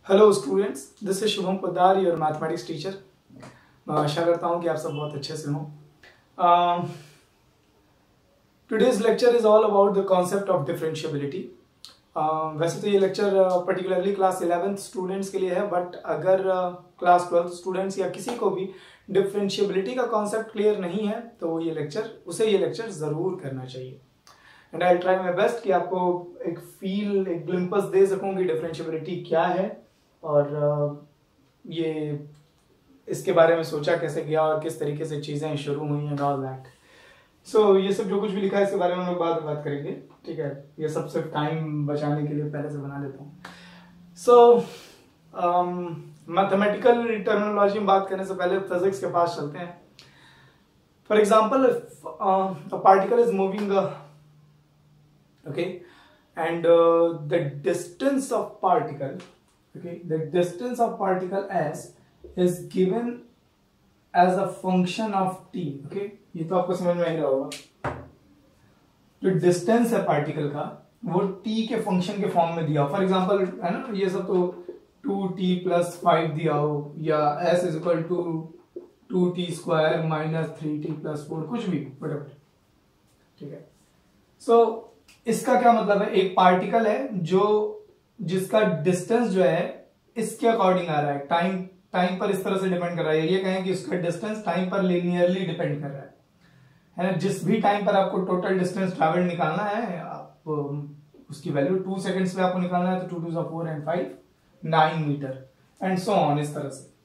Hello students, this is Shubham Poddar, your mathematics teacher. मैं आशा करता हूँ कि आप सब बहुत अच्छे से हों। Today's lecture is all about the concept of differentiability. वैसे तो ये lecture particularly class 11th students के लिए है, बट अगर क्लास 12th स्टूडेंट्स या किसी को भी डिफरेंशिएबिलिटी का कॉन्सेप्ट क्लियर नहीं है तो ये लेक्चर ज़रूर करना चाहिए। And I try my best कि आपको एक ग्लिम्पस दे सकूँ कि डिफरेंशिएबिलिटी क्या है और ये इसके बारे में सोचा कैसे गया और किस तरीके से चीज़ें शुरू हुई एंड ऑल दैट। सो ये सब जो कुछ भी लिखा है इसके बारे में हम लोग बाद में बात करेंगे, ठीक है। ये सब सिर्फ टाइम बचाने के लिए पहले से बना देता हूँ। सो मैथमेटिकल टर्मिनोलॉजी में बात करने से पहले फिजिक्स के पास चलते हैं। For example, a particle is moving, okay, and the distance of particle s is given as a function of t, okay। ये तो आपको समझ में आ रहा होगा। जो डिस्टेंस है पार्टिकल का वो t के फंक्शन के फॉर्म में दिया। फॉर एग्जांपल है ना, ये सब तो 2t + 5 दिया हो, या s = 2t² - 3t + 4, कुछ भी, whatever, ठीक है। सो इसका क्या मतलब है, एक पार्टिकल है जिसका डिस्टेंस जो है इसके अकॉर्डिंग आ रहा है, टाइम पर इस तरह से डिपेंड कर रहा है। ये कहें कि उसका डिस्टेंस टाइम पर लीनियरली डिपेंड कर रहा है ना। जिस भी टाइम पर आपको टोटल डिस्टेंस ट्रैवल निकालना है, आप उसकी वैल्यू 2 सेकंड्स में आपको निकालना है, तो 2 × 4 & 5 9 मीटर एंड सो ऑन, इस तरह से।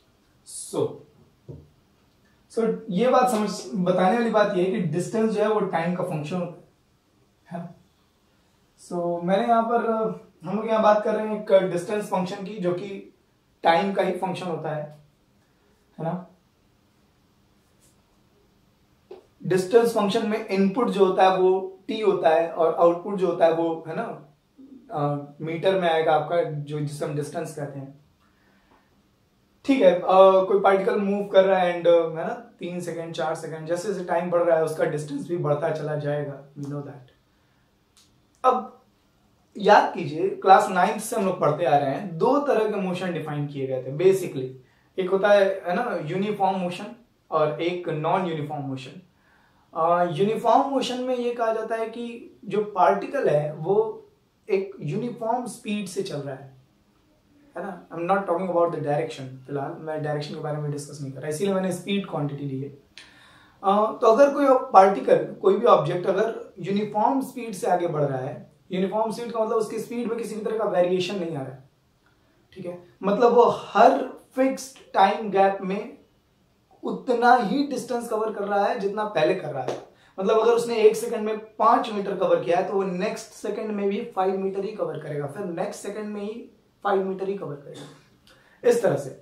सो ये बात बताने वाली बात ये है कि डिस्टेंस जो है वो टाइम का फंक्शन होता है। सो मैंने यहाँ पर, हम लोग यहाँ बात कर रहे हैं एक डिस्टेंस फंक्शन की जो कि टाइम का ही फंक्शन होता है ना। डिस्टेंस फंक्शन में इनपुट जो होता है वो t होता है और आउटपुट जो होता है वो है ना मीटर में आएगा आपका, जिसे हम डिस्टेंस कहते हैं, ठीक है। कोई पार्टिकल मूव कर रहा है एंड है ना 3 सेकंड 4 सेकंड, जैसे जैसे टाइम बढ़ रहा है उसका डिस्टेंस भी बढ़ता चला जाएगा, वी नो दैट। अब याद कीजिए, क्लास 9th से हम लोग पढ़ते आ रहे हैं, 2 तरह के मोशन डिफाइन किए गए थे बेसिकली। एक होता है ना यूनिफॉर्म मोशन और एक non uniform motion. Uniform motion में ये कहा जाता है कि जो पार्टिकल है वो एक यूनिफॉर्म स्पीड से चल रहा है ना। I am not talking about the direction, फिलहाल मैं डायरेक्शन के बारे में डिस्कस नहीं कर रहा, इसीलिए मैंने स्पीड क्वांटिटी ली है। तो अगर कोई पार्टिकल, कोई भी ऑब्जेक्ट अगर यूनिफॉर्म स्पीड से आगे बढ़ रहा है, यूनिफॉर्म स्पीड का मतलब उसकी स्पीड में किसी भी तरह का वेरिएशन नहीं आ रहा है, ठीक है। मतलब वो हर फिक्स्ड टाइम गैप में उतना ही डिस्टेंस कवर कर रहा है जितना पहले कर रहा है। मतलब अगर उसने 1 सेकंड में 5 मीटर कवर किया है तो वो नेक्स्ट सेकंड में भी 5 मीटर ही कवर करेगा, फिर नेक्स्ट सेकंड में ही 5 मीटर ही कवर करेगा, इस तरह से।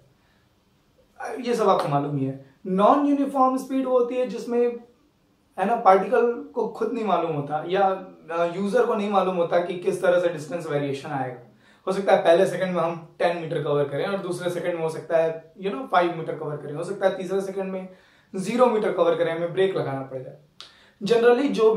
ये सब आपको मालूम ही है। नॉन यूनिफॉर्म स्पीड वो होती है जिसमें है ना पार्टिकल को खुद नहीं मालूम होता या यूजर को नहीं मालूम होता कि किस तरह से डिस्टेंस वेरिएशन आएगा। हो सकता है पहले सेकंड में हम 10 मीटर कवर करें और दूसरे सेकंड में हो सकता है 5 मीटर कवर करें, हो सकता है तीसरे सेकंड में 0 मीटर कवर करें, हमें ब्रेक लगाना पड़ जाए। जनरली जो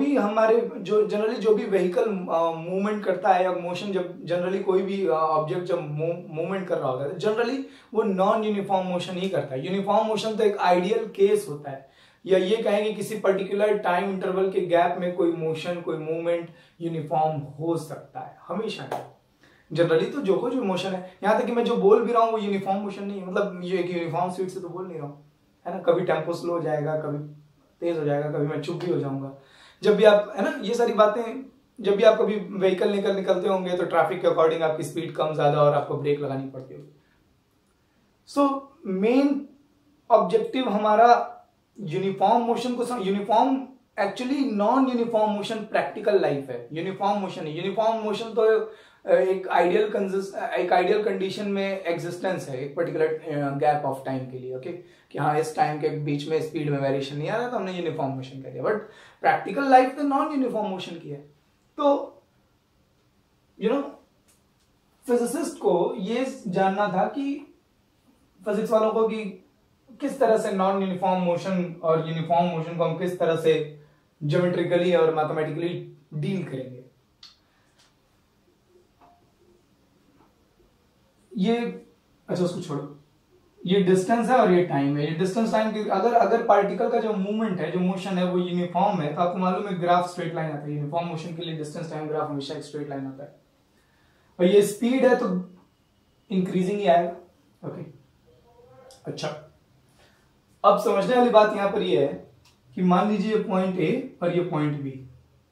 भी व्हीकल मूवमेंट करता है या मोशन, जब जनरली कोई भी ऑब्जेक्ट जब मूवमेंट कर रहा होता है, जनरली वो नॉन यूनिफॉर्म मोशन ही करता है। यूनिफॉर्म मोशन तो एक आइडियल केस होता है, या ये कहेंगे किसी पर्टिकुलर टाइम इंटरवल के गैप में कोई मोशन, कोई मूवमेंट यूनिफॉर्म हो सकता है, हमेशा नहीं। जनरली तो जो कुछ भी मोशन है, यहां तक कि मैं जो बोल भी रहा हूँ वो यूनिफॉर्म मोशन नहीं है। मतलब ये एक यूनिफॉर्म स्पीड से तो बोल नहीं रहा हूँ, है ना। कभी टेम्पो स्लो हो जाएगा, कभी तेज हो जाएगा, कभी मैं चुप भी हो जाऊंगा। जब भी आप, है ना, ये सारी बातें, जब भी आप कभी व्हीकल निकलते होंगे तो ट्रैफिक के अकॉर्डिंग आपकी स्पीड कम ज्यादा और आपको ब्रेक लगानी पड़ती होगी। सो मेन ऑब्जेक्टिव हमारा यूनिफॉर्म मोशन को uniform, actually non uniform motion practical life है, यूनिफॉर्म मोशन है। यूनिफॉर्म मोशन तो एक आइडियल कंडीशन में एग्जिस्टेंस है एक पर्टिकुलर गैप ऑफ टाइम के लिए, ओके, कि हाँ इस टाइम के बीच में स्पीड में वेरिएशन नहीं आ रहा तो हमने यूनिफॉर्म मोशन कह दिया। बट प्रैक्टिकल लाइफ तो नॉन यूनिफॉर्म मोशन की है। तो फिजिसिस्ट को ये जानना था कि फिजिक्स वालों को कि किस तरह से नॉन यूनिफॉर्म मोशन और यूनिफॉर्म मोशन को हम किस तरह से ज्योमेट्रिकली और मैथमेटिकली डील करेंगे। ये अच्छा उसको छोड़ो, ये डिस्टेंस है और ये टाइम है। ये डिस्टेंस टाइम की अगर पार्टिकल का जो मूवमेंट है, जो मोशन है, वो यूनिफॉर्म है, तो आपको मालूम है ग्राफ स्ट्रेट लाइन आता है। यूनिफॉर्म मोशन के लिए डिस्टेंस टाइम ग्राफ हमेशा एक स्ट्रेट लाइन आता है। और ये स्पीड है तो इंक्रीजिंग ही आएगा। ओके, अच्छा अब समझने वाली बात यहां पर ये है कि मान लीजिए ये पॉइंट ए और ये पॉइंट बी।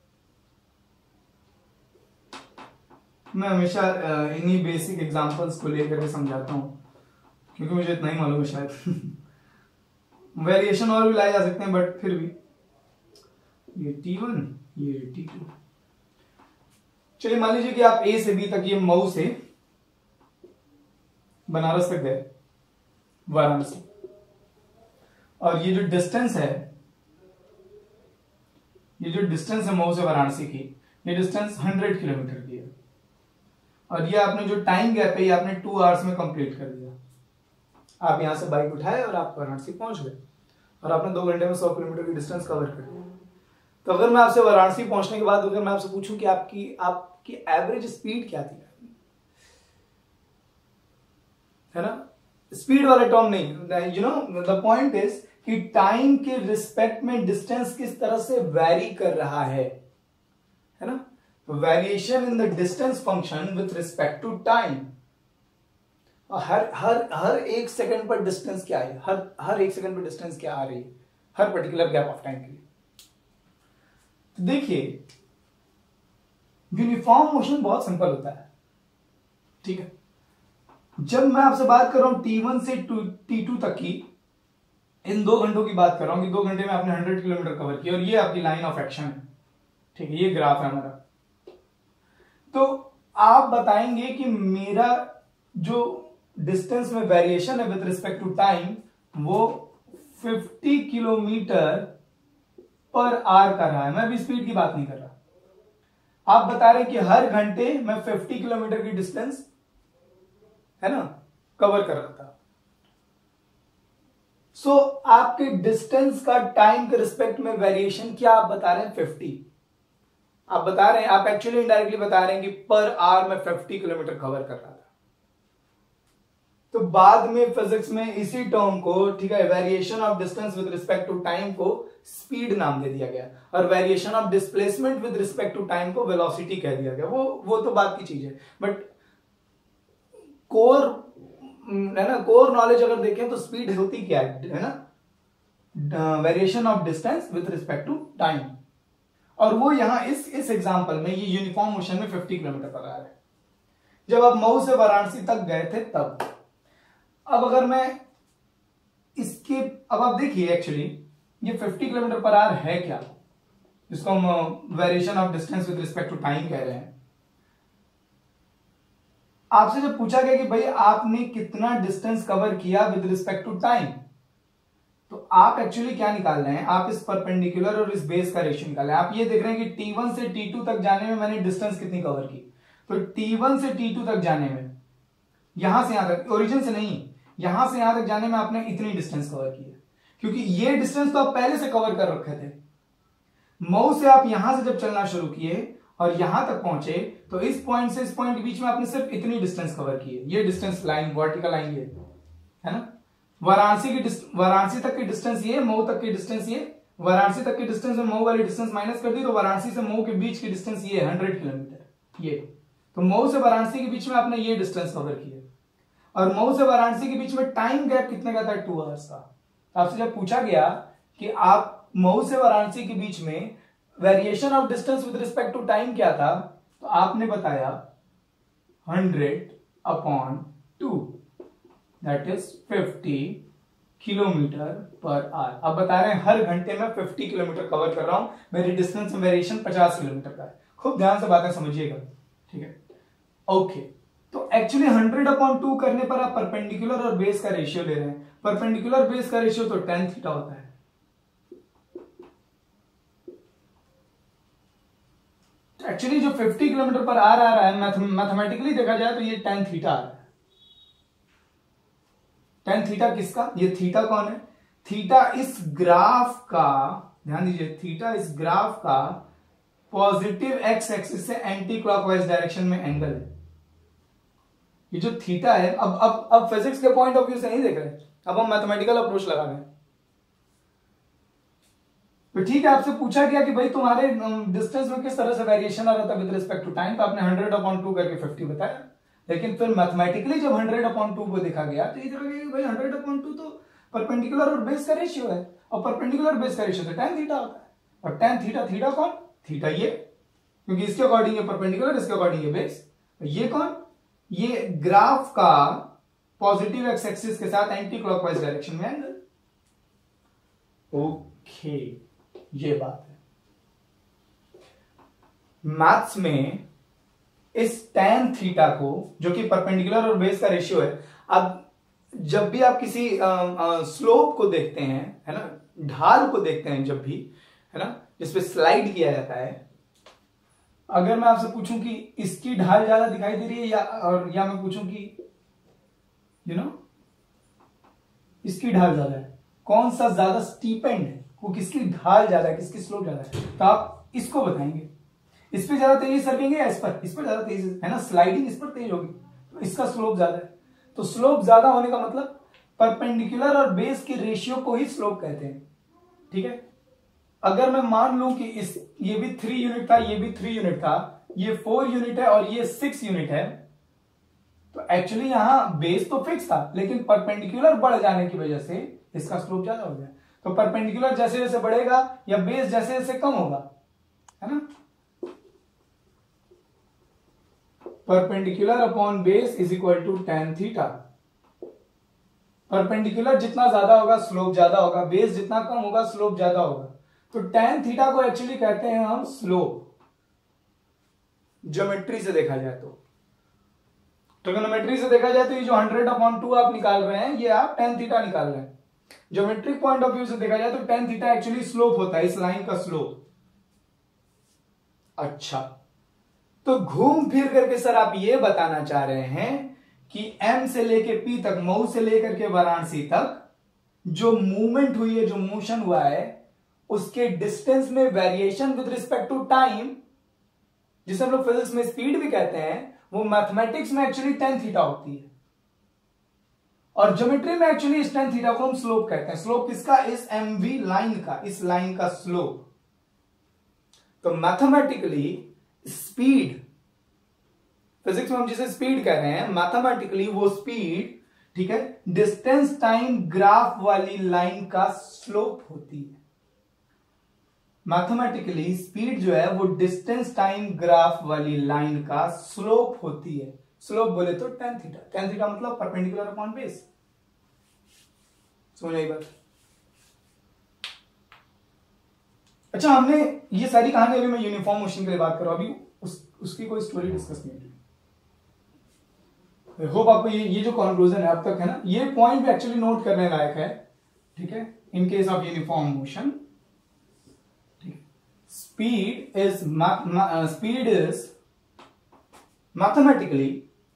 मैं हमेशा इन्हीं बेसिक एग्जांपल्स को लेकर के समझाता हूं क्योंकि मुझे इतना ही मालूम है शायद। वेरिएशन और भी लाए जा सकते हैं बट फिर भी ये T1 ये T2। चलिए मान लीजिए कि आप ए से बी तक, ये मऊ से बनारस तक गए, वाराणसी, और ये जो डिस्टेंस है, ये जो डिस्टेंस है मऊ से वाराणसी की, ये डिस्टेंस 100 किलोमीटर की है। और ये आपने जो टाइम गैप है ये आपने 2 आवर्स में कंप्लीट कर दिया। आप यहां से बाइक उठाए और आप वाराणसी पहुंच गए और आपने 2 घंटे में 100 किलोमीटर की डिस्टेंस कवर कर दिया। तो अगर मैं आपसे वाराणसी पहुंचने के बाद अगर मैं आपसे पूछूं कि आपकी एवरेज स्पीड क्या थी, है ना, स्पीड वाला टर्म नहीं, you know the point is कि टाइम के रिस्पेक्ट में डिस्टेंस किस तरह से वैरी कर रहा है ना, variation in the distance function with respect to time. हर 1 सेकंड पर डिस्टेंस क्या है, हर 1 सेकंड पर डिस्टेंस क्या आ रही है हर पर्टिकुलर गैप ऑफ टाइम के लिए। तो देखिए यूनिफॉर्म मोशन बहुत सिंपल होता है, ठीक है। जब मैं आपसे बात कर रहा हूं T1 से T2 तक की, इन 2 घंटों की बात कर रहा हूं कि 2 घंटे में आपने 100 किलोमीटर कवर किया और ये आपकी लाइन ऑफ एक्शन है, ठीक है, ये ग्राफ है हमारा। तो आप बताएंगे कि मेरा जो डिस्टेंस में वेरिएशन है विद रिस्पेक्ट टू टाइम वो 50 किलोमीटर पर आवर कर रहा है। मैं भी स्पीड की बात नहीं कर रहा। आप बता रहे हैं कि हर घंटे मैं 50 किलोमीटर की डिस्टेंस, है ना, कवर कर रहा था। सो आपके डिस्टेंस का टाइम के रिस्पेक्ट में वेरिएशन क्या आप बता रहे हैं, 50। आप बता रहे हैं, आप एक्चुअली इनडायरेक्टली बता रहे हैं कि पर आवर में 50 किलोमीटर कवर कर रहा था। तो बाद में फिजिक्स में इसी टर्म को, ठीक है, variation of distance with respect to time को स्पीड नाम दे दिया गया और variation of displacement with respect to time को वेलोसिटी कह दिया गया। वो तो बात की चीज है, बट कोर, है ना, कोर नॉलेज अगर देखें तो स्पीड होती क्या है ना, variation of distance with respect to time. और वो यहां इस एग्जांपल में ये यूनिफॉर्म मोशन में 50 किलोमीटर पर आ रहा है। जब आप मऊ से वाराणसी तक गए थे तब। अब अगर मैं इसके, अब आप देखिए एक्चुअली ये 50 किलोमीटर पर आवर है क्या, जिसको हम variation of distance with respect to time कह रहे हैं। आपसे जब पूछा गया कि भाई आपने कितना डिस्टेंस कवर किया विद रिस्पेक्ट टू टाइम, तो आप एक्चुअली क्या निकाल रहे हैं, आप इस परपेंडिकुलर और इस बेस का रेशियो निकाल रहे हैं। आप ये देख रहे हैं कि T1 से T2 तक जाने में मैंने डिस्टेंस कितनी कवर की। तो T1 से T2 तक जाने में, यहां से यहां तक, ओरिजिन से नहीं, यहां से यहां तक जाने में आपने इतनी डिस्टेंस कवर की है, क्योंकि ये डिस्टेंस तो आप पहले से कवर कर रखे थे। मऊ से आप यहां से जब चलना शुरू किए और यहां तक पहुंचे तो इस पॉइंट से इस पॉइंट के बीच में आपने सिर्फ इतनी डिस्टेंस कवर की है। ये डिस्टेंस लाइन, वर्टिकल लाइन ये है ना। वाराणसी तक की डिस्टेंस ये, मऊ तक की डिस्टेंस ये, वाराणसी तक की डिस्टेंस में मऊ वाली डिस्टेंस माइनस कर दी तो वाराणसी से मऊ के बीच की डिस्टेंस ये 100 किलोमीटर। ये तो मऊ से वाराणसी के बीच में आपने ये डिस्टेंस कवर किया और मऊ से वाराणसी के बीच में टाइम गैप कितने का था, 2 आवर्स का। आपसे जब पूछा गया कि आप मऊ से वाराणसी के बीच में variation of distance with respect to time क्या था, तो आपने बताया 100/2, that is 50 kilometre per hour. अब बता रहे हैं हर घंटे में 50 किलोमीटर कवर कर रहा हूं, मेरी डिस्टेंस वेरिएशन 50 किलोमीटर का है। खूब ध्यान से बातें समझिएगा, ठीक है, ओके। तो एक्चुअली 100/2 करने पर आप परपेंडिकुलर और बेस का रेशियो ले रहे हैं। परपेंडिकुलर बेस का रेशियो तो tan थीटा होता है। एक्चुअली जो 50 किलोमीटर पर आवर आ रहा है, मैथमेटिकली देखा जाए तो ये tan थीटा आ रहा है। tan थीटा किसका, ये थीटा कौन है, थीटा इस ग्राफ का, ध्यान दीजिए, थीटा इस ग्राफ का पॉजिटिव एक्स एक्सिस से एंटी क्लॉकवाइज डायरेक्शन में एंगल है। ये जो थीटा है, अब फिजिक्स के पॉइंट ऑफ व्यू से नहीं देख रहे, अब हम मैथमेटिकल अप्रोच लगा रहे हैं। तो ठीक है, आपसे पूछा गया कि भाई तुम्हारे डिस्टेंस में किस तरह से वेरिएशन आ रहा था विद रिस्पेक्ट टू टाइम, तो आपने 100/2 करके 50 बताया। लेकिन फिर मैथमेटिकली जब 100/2 को देखा गया तो इधर भाई 100/2 तो परपेंडिकुलर और बेस का रेशियो है, और परपेंडिकुलर बेस का रेशियो तो tan थीटा होता है। और tan थीटा, थीटा कौन? थीटा ये, क्योंकि इसके अकॉर्डिंग ये परपेंडिकुलर, इसके अकॉर्डिंग ये बेस। ये कौन? ये ग्राफ का पॉजिटिव एक्स एक्सिस के साथ एंटी क्लॉकवाइज डायरेक्शन में एंगल। ओके, ये बात है। मैथ्स में इस tan थीटा को, जो कि परपेंडिकुलर और बेस का रेशियो है, अब जब भी आप किसी स्लोप को देखते हैं, है ना, ढाल को देखते हैं, जब भी, है ना, जिसपे स्लाइड किया जाता है, अगर मैं आपसे पूछूं कि इसकी ढाल ज्यादा दिखाई दे रही है या मैं पूछूं कि इसकी ढाल ज्यादा है, कौन सा ज्यादा स्टीपेंड है, वो किसकी ढाल ज्यादा है, किसकी स्लोप ज्यादा है, तो आप इसको बताएंगे। इस पे ज्यादा तेजी सरकेंगे या इस पर ज्यादा तेजी, है ना, स्लाइडिंग इस पर तेज होगी, तो इसका स्लोप ज्यादा है। तो स्लोप ज्यादा होने का मतलब परपेंडिकुलर और बेस के रेशियो को ही स्लोप कहते हैं। ठीक है, अगर मैं मान लूं कि ये भी 3 यूनिट था, ये भी 3 यूनिट था, ये 4 यूनिट है और ये 6 यूनिट है, तो एक्चुअली यहां बेस तो फिक्स था, लेकिन परपेंडिकुलर बढ़ जाने की वजह से इसका स्लोप ज्यादा हो गया। तो परपेंडिकुलर जैसे जैसे बढ़ेगा या बेस जैसे जैसे कम होगा, है ना, perpendicular upon base is equal to tan theta. Perpendicular जितना ज्यादा होगा स्लोप ज्यादा होगा, बेस जितना कम होगा स्लोप ज्यादा होगा। तो tan थीटा को एक्चुअली कहते हैं हम स्लोप, ज्योमेट्री से देखा जाए तो। ट्रिग्नोमेट्री से देखा जाए तो ये जो 100/2 आप निकाल रहे हैं, ये आप tan थीटा निकाल रहे हैं। ज्योमेट्रिक पॉइंट ऑफ व्यू से देखा जाए तो tan थीटा एक्चुअली स्लोप होता है, इस लाइन का स्लोप। अच्छा, तो घूम फिर करके सर आप ये बताना चाह रहे हैं कि M से लेके P तक, मऊ से लेकर के वाराणसी तक जो मूवमेंट हुई है, जो मोशन हुआ है, उसके डिस्टेंस में variation with respect to time, जिसे हम लोग फिजिक्स में स्पीड भी कहते हैं, वो मैथमेटिक्स में एक्चुअली tan थीटा होती है, और ज्योमेट्री में एक्चुअली इस tan थीटा को हम स्लोप कहते हैं। स्लोप किसका? इस MV लाइन का, इस लाइन का स्लोप। तो मैथमेटिकली स्पीड, फिजिक्स में हम जिसे स्पीड कह रहे हैं, मैथमेटिकली वो स्पीड, ठीक है, डिस्टेंस टाइम ग्राफ वाली लाइन का स्लोप होती है। मैथमेटिकली स्पीड जो है वो डिस्टेंस टाइम ग्राफ वाली लाइन का स्लोप होती है। स्लोप बोले तो tan थीटा। tan थीटा मतलब परपेंडिकुलर अपॉन बेस। समझ आई बात? अच्छा, हमने ये सारी कहानी, अभी मैं यूनिफॉर्म मोशन के लिए बात कर रहा हूं, अभी उसकी कोई स्टोरी डिस्कस नहीं हुई। होप आपको ये जो कंक्लूजन है अब तक, है ना, ये पॉइंट भी एक्चुअली नोट करने लायक है। ठीक है, in case of uniform motion, speed is mathematically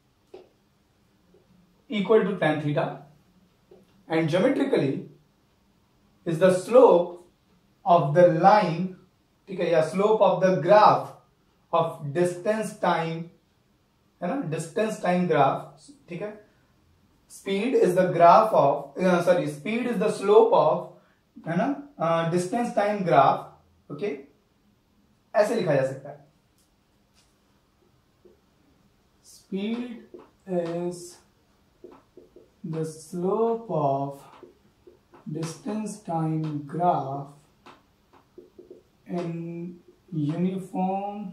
equal to tan theta and geometrically is the slope of the line, ठीक है, या slope of the graph of distance time, है ना, distance time graph, ठीक है, speed is the graph of speed is the slope of, है ना, distance time graph, okay, ऐसे लिखा जा सकता है। speed is the slope of distance time graph in uniform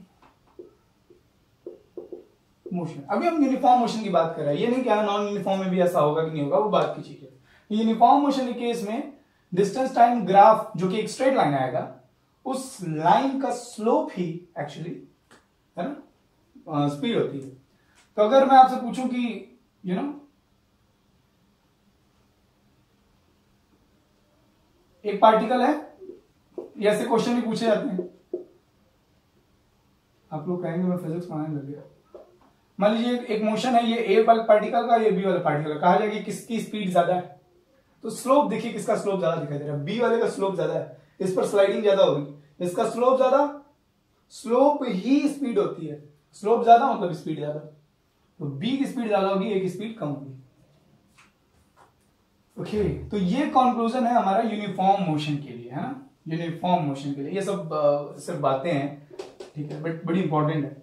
motion. अभी हम यूनिफॉर्म मोशन की बात कर रहे हैं, ये नहीं क्या नॉन यूनिफॉर्म में भी ऐसा होगा कि नहीं होगा, वो बात की चीज है। यूनिफॉर्म मोशन के केस में डिस्टेंस टाइम ग्राफ जो कि एक स्ट्रेट लाइन आएगा, उस लाइन का स्लोप ही एक्चुअली, है ना, स्पीड होती है। तो अगर मैं आपसे पूछूं कि एक पार्टिकल है, ऐसे क्वेश्चन भी पूछे जाते हैं, आप लोग कहेंगे मैं फिजिक्स पढ़ाने लग गया। मान लीजिए एक मोशन है, ये ए वाले पार्टिकल का, ये बी वाले पार्टिकल का, कहा जाएगा कि किसकी स्पीड ज्यादा है, तो स्लोप देखिए किसका स्लोप ज्यादा दिखाई दे रहा है, बी वाले का स्लोप ज्यादा है, इस पर स्लाइडिंग ज्यादा होगी, इसका स्लोप ज्यादा, स्लोप ही स्पीड होती है, स्लोप ज्यादा मतलब स्पीड ज्यादा। तो बी की स्पीड ज्यादा होगी, ए की स्पीड कम होगी। ओके तो ये कंक्लूजन है हमारा यूनिफॉर्म मोशन के लिए, है ना, यूनिफॉर्म मोशन के लिए। ये सब सिर्फ बातें हैं, ठीक है, बट बड़ी इंपॉर्टेंट है।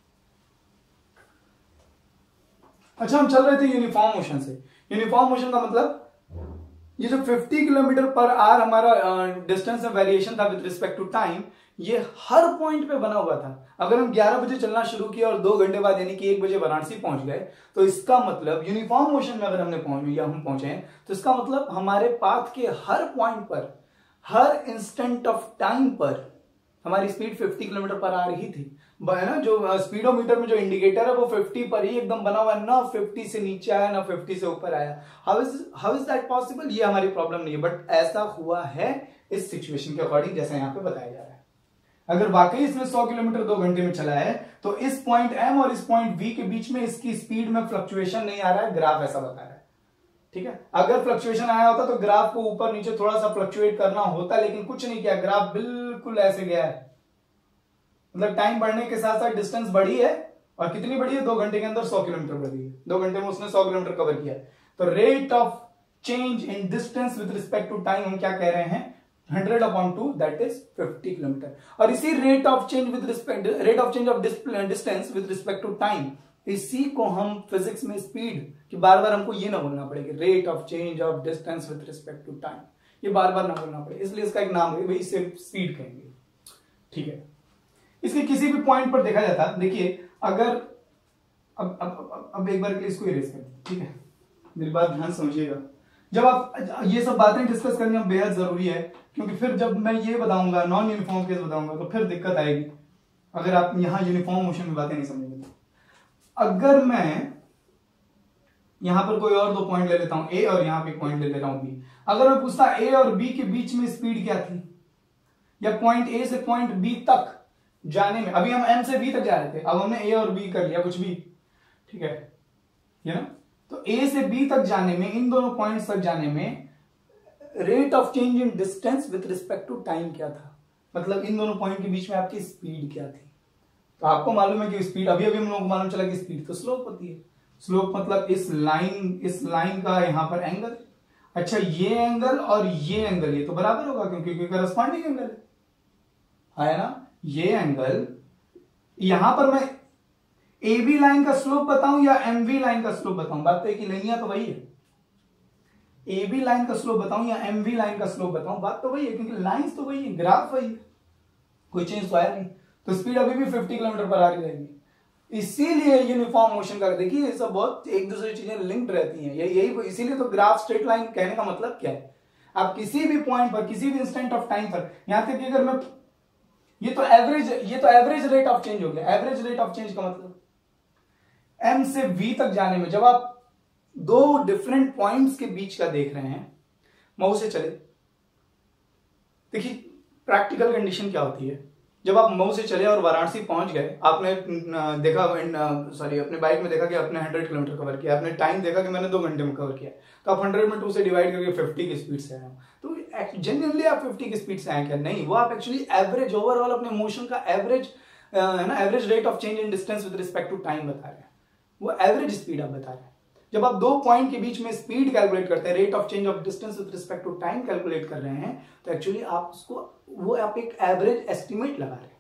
अच्छा हम चल रहे थे यूनिफॉर्म मोशन से। यूनिफॉर्म मोशन का मतलब ये जो 50 किलोमीटर पर आवर हमारा डिस्टेंस में वेरिएशन था विद रिस्पेक्ट टू टाइम, ये हर पॉइंट पे बना हुआ था। अगर हम 11 बजे चलना शुरू किया और 2 घंटे बाद यानी कि 1 बजे वाराणसी पहुंच गए, तो इसका मतलब यूनिफॉर्म मोशन में अगर हमने हम पहुंचे हैं, तो इसका मतलब हमारे पाथ के हर पॉइंट पर, हर इंस्टेंट ऑफ टाइम पर हमारी स्पीड 50 किलोमीटर पर आवर ही थी, है ना। जो स्पीडोमीटर में जो इंडिकेटर है वो 50 पर ही एकदम बना हुआ है, ना 50 से नीचे आया ना 50 से ऊपर आया। How is that possible? ये हमारी प्रॉब्लम नहीं है, बट ऐसा हुआ है इस सिचुएशन के अकॉर्डिंग, जैसा यहाँ पे बताया जा रहा है। अगर वाकई इसमें 100 किलोमीटर 2 घंटे में चला है, तो इस पॉइंट एम और इस पॉइंट वी के बीच में इसकी स्पीड में फ्लक्चुएशन नहीं आ रहा है, ग्राफ ऐसा बता रहा है, ठीक है। अगर फ्लक्चुएशन आया होता तो ग्राफ को ऊपर नीचे थोड़ा सा फ्लक्चुएट करना होता, लेकिन कुछ नहीं किया, ग्राफ बिल्कुल ऐसे गया है। मतलब टाइम बढ़ने के साथ साथ डिस्टेंस बढ़ी है, और कितनी बढ़ी है? 2 घंटे के अंदर 100 किलोमीटर बढ़ी है। 2 घंटे में उसने 100 किलोमीटर कवर किया। तो rate of change in distance with respect to time हम क्या कह रहे हैं? 100/2 दैट इज 50 किलोमीटर। और इसी rate of change of distance with respect to time, इसी को हम फिजिक्स में स्पीड, कि बार बार हमको ये ना बोलना पड़ेगा, rate of change of distance with respect to time, ये बार बार ना बोलना पड़ेगा, इसलिए इसका एक नाम है, इसे स्पीड कहेंगे, ठीक है। इसके किसी भी पॉइंट पर देखा जाता, देखिए अगर अब एक बार के लिए इसको इरेज कर, ठीक है, मेरी बात ध्यान समझिएगा। जब आप ये सब बातें डिस्कस करनी बेहद जरूरी है, क्योंकि फिर जब मैं ये बताऊंगा, नॉन यूनिफॉर्म केस बताऊंगा, तो फिर दिक्कत आएगी अगर आप यहां यूनिफॉर्म मोशन में बातें नहीं समझेंगे। तो अगर मैं यहां पर कोई और 2 पॉइंट ले लेता हूं, ए, और यहां पे पॉइंट ले लेता हूं बी। अगर मैं पूछता ए और बी के बीच में स्पीड क्या थी, या पॉइंट ए से पॉइंट बी तक जाने में, अभी हम एम से बी तक जा रहे थे, अब हमने ए और बी कर लिया कुछ भी, ठीक है, ये ना। तो ए से बी तक जाने में, इन दोनों पॉइंट्स तक जाने में rate of change in distance with respect to time क्या था? मतलब इन दोनों पॉइंट के बीच में आपकी स्पीड क्या थी? तो आपको मालूम है कि स्पीड, अभी हम लोगों को मालूम चला कि स्पीड तो स्लोप होती है। स्लोप मतलब इस लाइन का यहां पर एंगल। अच्छा, ये एंगल और ये एंगल ये तो बराबर होगा, क्योंकि करस्पॉन्डिंग एंगल है ना। ये एंगल, यहां पर मैं ए बी लाइन का स्लोप बताऊं या एम वी लाइन का स्लोप बताऊं, बात तो एक ही, लिनियर तो वही है। ए बी लाइन का स्लोप बताऊं या एम वी लाइन का स्लोप बताऊं, बात तो वही है, क्योंकि लाइंस तो वही है, ग्राफ वही है, कोई चेंज तो आया नहीं। तो स्पीड अभी भी 50 किलोमीटर पर आवर रहेगी। इसीलिए यूनिफॉर्म मोशन का, देखिए ये सब बहुत एक दूसरे चीजें लिंक्ड रहती हैं, यही इसीलिए तो ग्राफ स्ट्रेट लाइन कहने का मतलब क्या है? आप किसी भी पॉइंट पर, किसी भी इंस्टेंट ऑफ टाइम पर, यहां तक कि अगर मैं, ये तो एवरेज रेट ऑफ चेंज हो गया। एवरेज रेट ऑफ चेंज का मतलब एम से वी तक जाने में, जब आप 2 डिफरेंट पॉइंट्स के बीच का देख रहे हैं, मऊ से चले, देखिए प्रैक्टिकल कंडीशन क्या होती है। जब आप मऊ से चले और वाराणसी पहुंच गए, आपने देखा, अपने बाइक में देखा कि आपने 100 किलोमीटर कवर किया, आपने टाइम देखा कि मैंने 2 घंटे में कवर किया, तो आप 100 में 2 से डिवाइड करके 50 की स्पीड से आए हो। तो जेन्युइनली आप 50 की स्पीड से आए क्या? नहीं, वो आप एक्चुअली एवरेज, ओवरऑल अपने मोशन का एवरेज, है ना, average rate of change in distance with respect to time बता रहे हैं, वो एवरेज स्पीड आप बता रहे हैं। जब आप 2 पॉइंट के बीच में स्पीड कैलकुलेट करते हैं, rate of change of distance with respect to time calculate कर रहे हैं, तो एक्चुअली आप उसको, वो आप एक एवरेज एस्टिमेट लगा रहे हैं।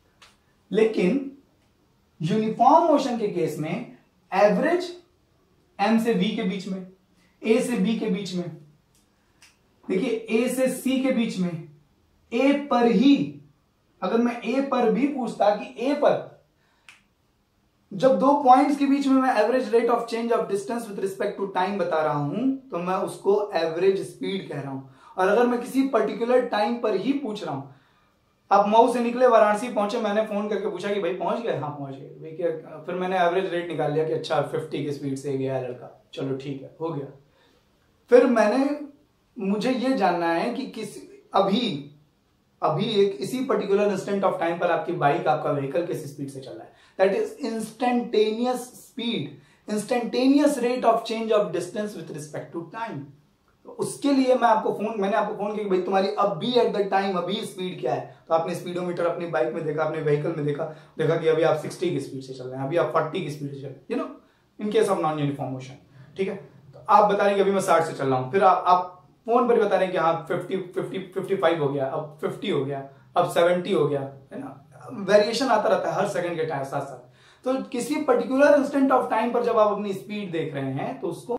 लेकिन यूनिफॉर्म मोशन के केस में एवरेज एम से वी के बीच में, ए से बी के बीच में, देखिए ए से सी के बीच में, ए पर ही, अगर मैं ए पर भी पूछता कि ए पर, जब 2 पॉइंट्स के बीच में मैं average rate of change of distance with respect to time बता रहा हूं, तो मैं उसको एवरेज स्पीड कह रहा हूं। और अगर मैं किसी पर्टिकुलर टाइम पर ही पूछ रहा हूं, आप मऊ से निकले, वाराणसी पहुंचे, मैंने फोन करके पूछा कि भाई पहुंच गए? हाँ पहुंच गए। फिर मैंने एवरेज रेट निकाल लिया कि अच्छा 50 की स्पीड से गया लड़का, चलो ठीक है, हो गया। फिर मुझे ये जानना है कि अभी एक इसी पर्टिकुलर इंस्टेंट ऑफ टाइम पर आपकी बाइक, आपका व्हीकल किस स्पीड से चल रहा है। That is instantaneous speed, instantaneous rate of change of distance with respect to time. तो उसके लिए मैंने आपको फोन किया कि भाई तुम्हारी अभी एट द टाइम अभी स्पीड क्या है। तो आपने स्पीडोमीटर अपनी बाइक में देखा, अपने व्हीकल में देखा कि अभी आप 60 की स्पीड से चल रहे हैं, अभी आप 40 की स्पीड से चल रहे हैं, in case of non uniform motion. ठीक है, तो आप बता रहे हैं कि अभी मैं 60 से चल रहा हूं, फिर आप फोन पर बता रहे हैं कि हाँ 55 हो गया, अब 50 हो गया, अब 70 हो गया, है ना। वेरिएशन आता रहता है हर सेकंड के टाइम साथ साथ। तो किसी पर्टिकुलर इंस्टेंट ऑफ टाइम पर जब आप अपनी स्पीड देख रहे हैं तो उसको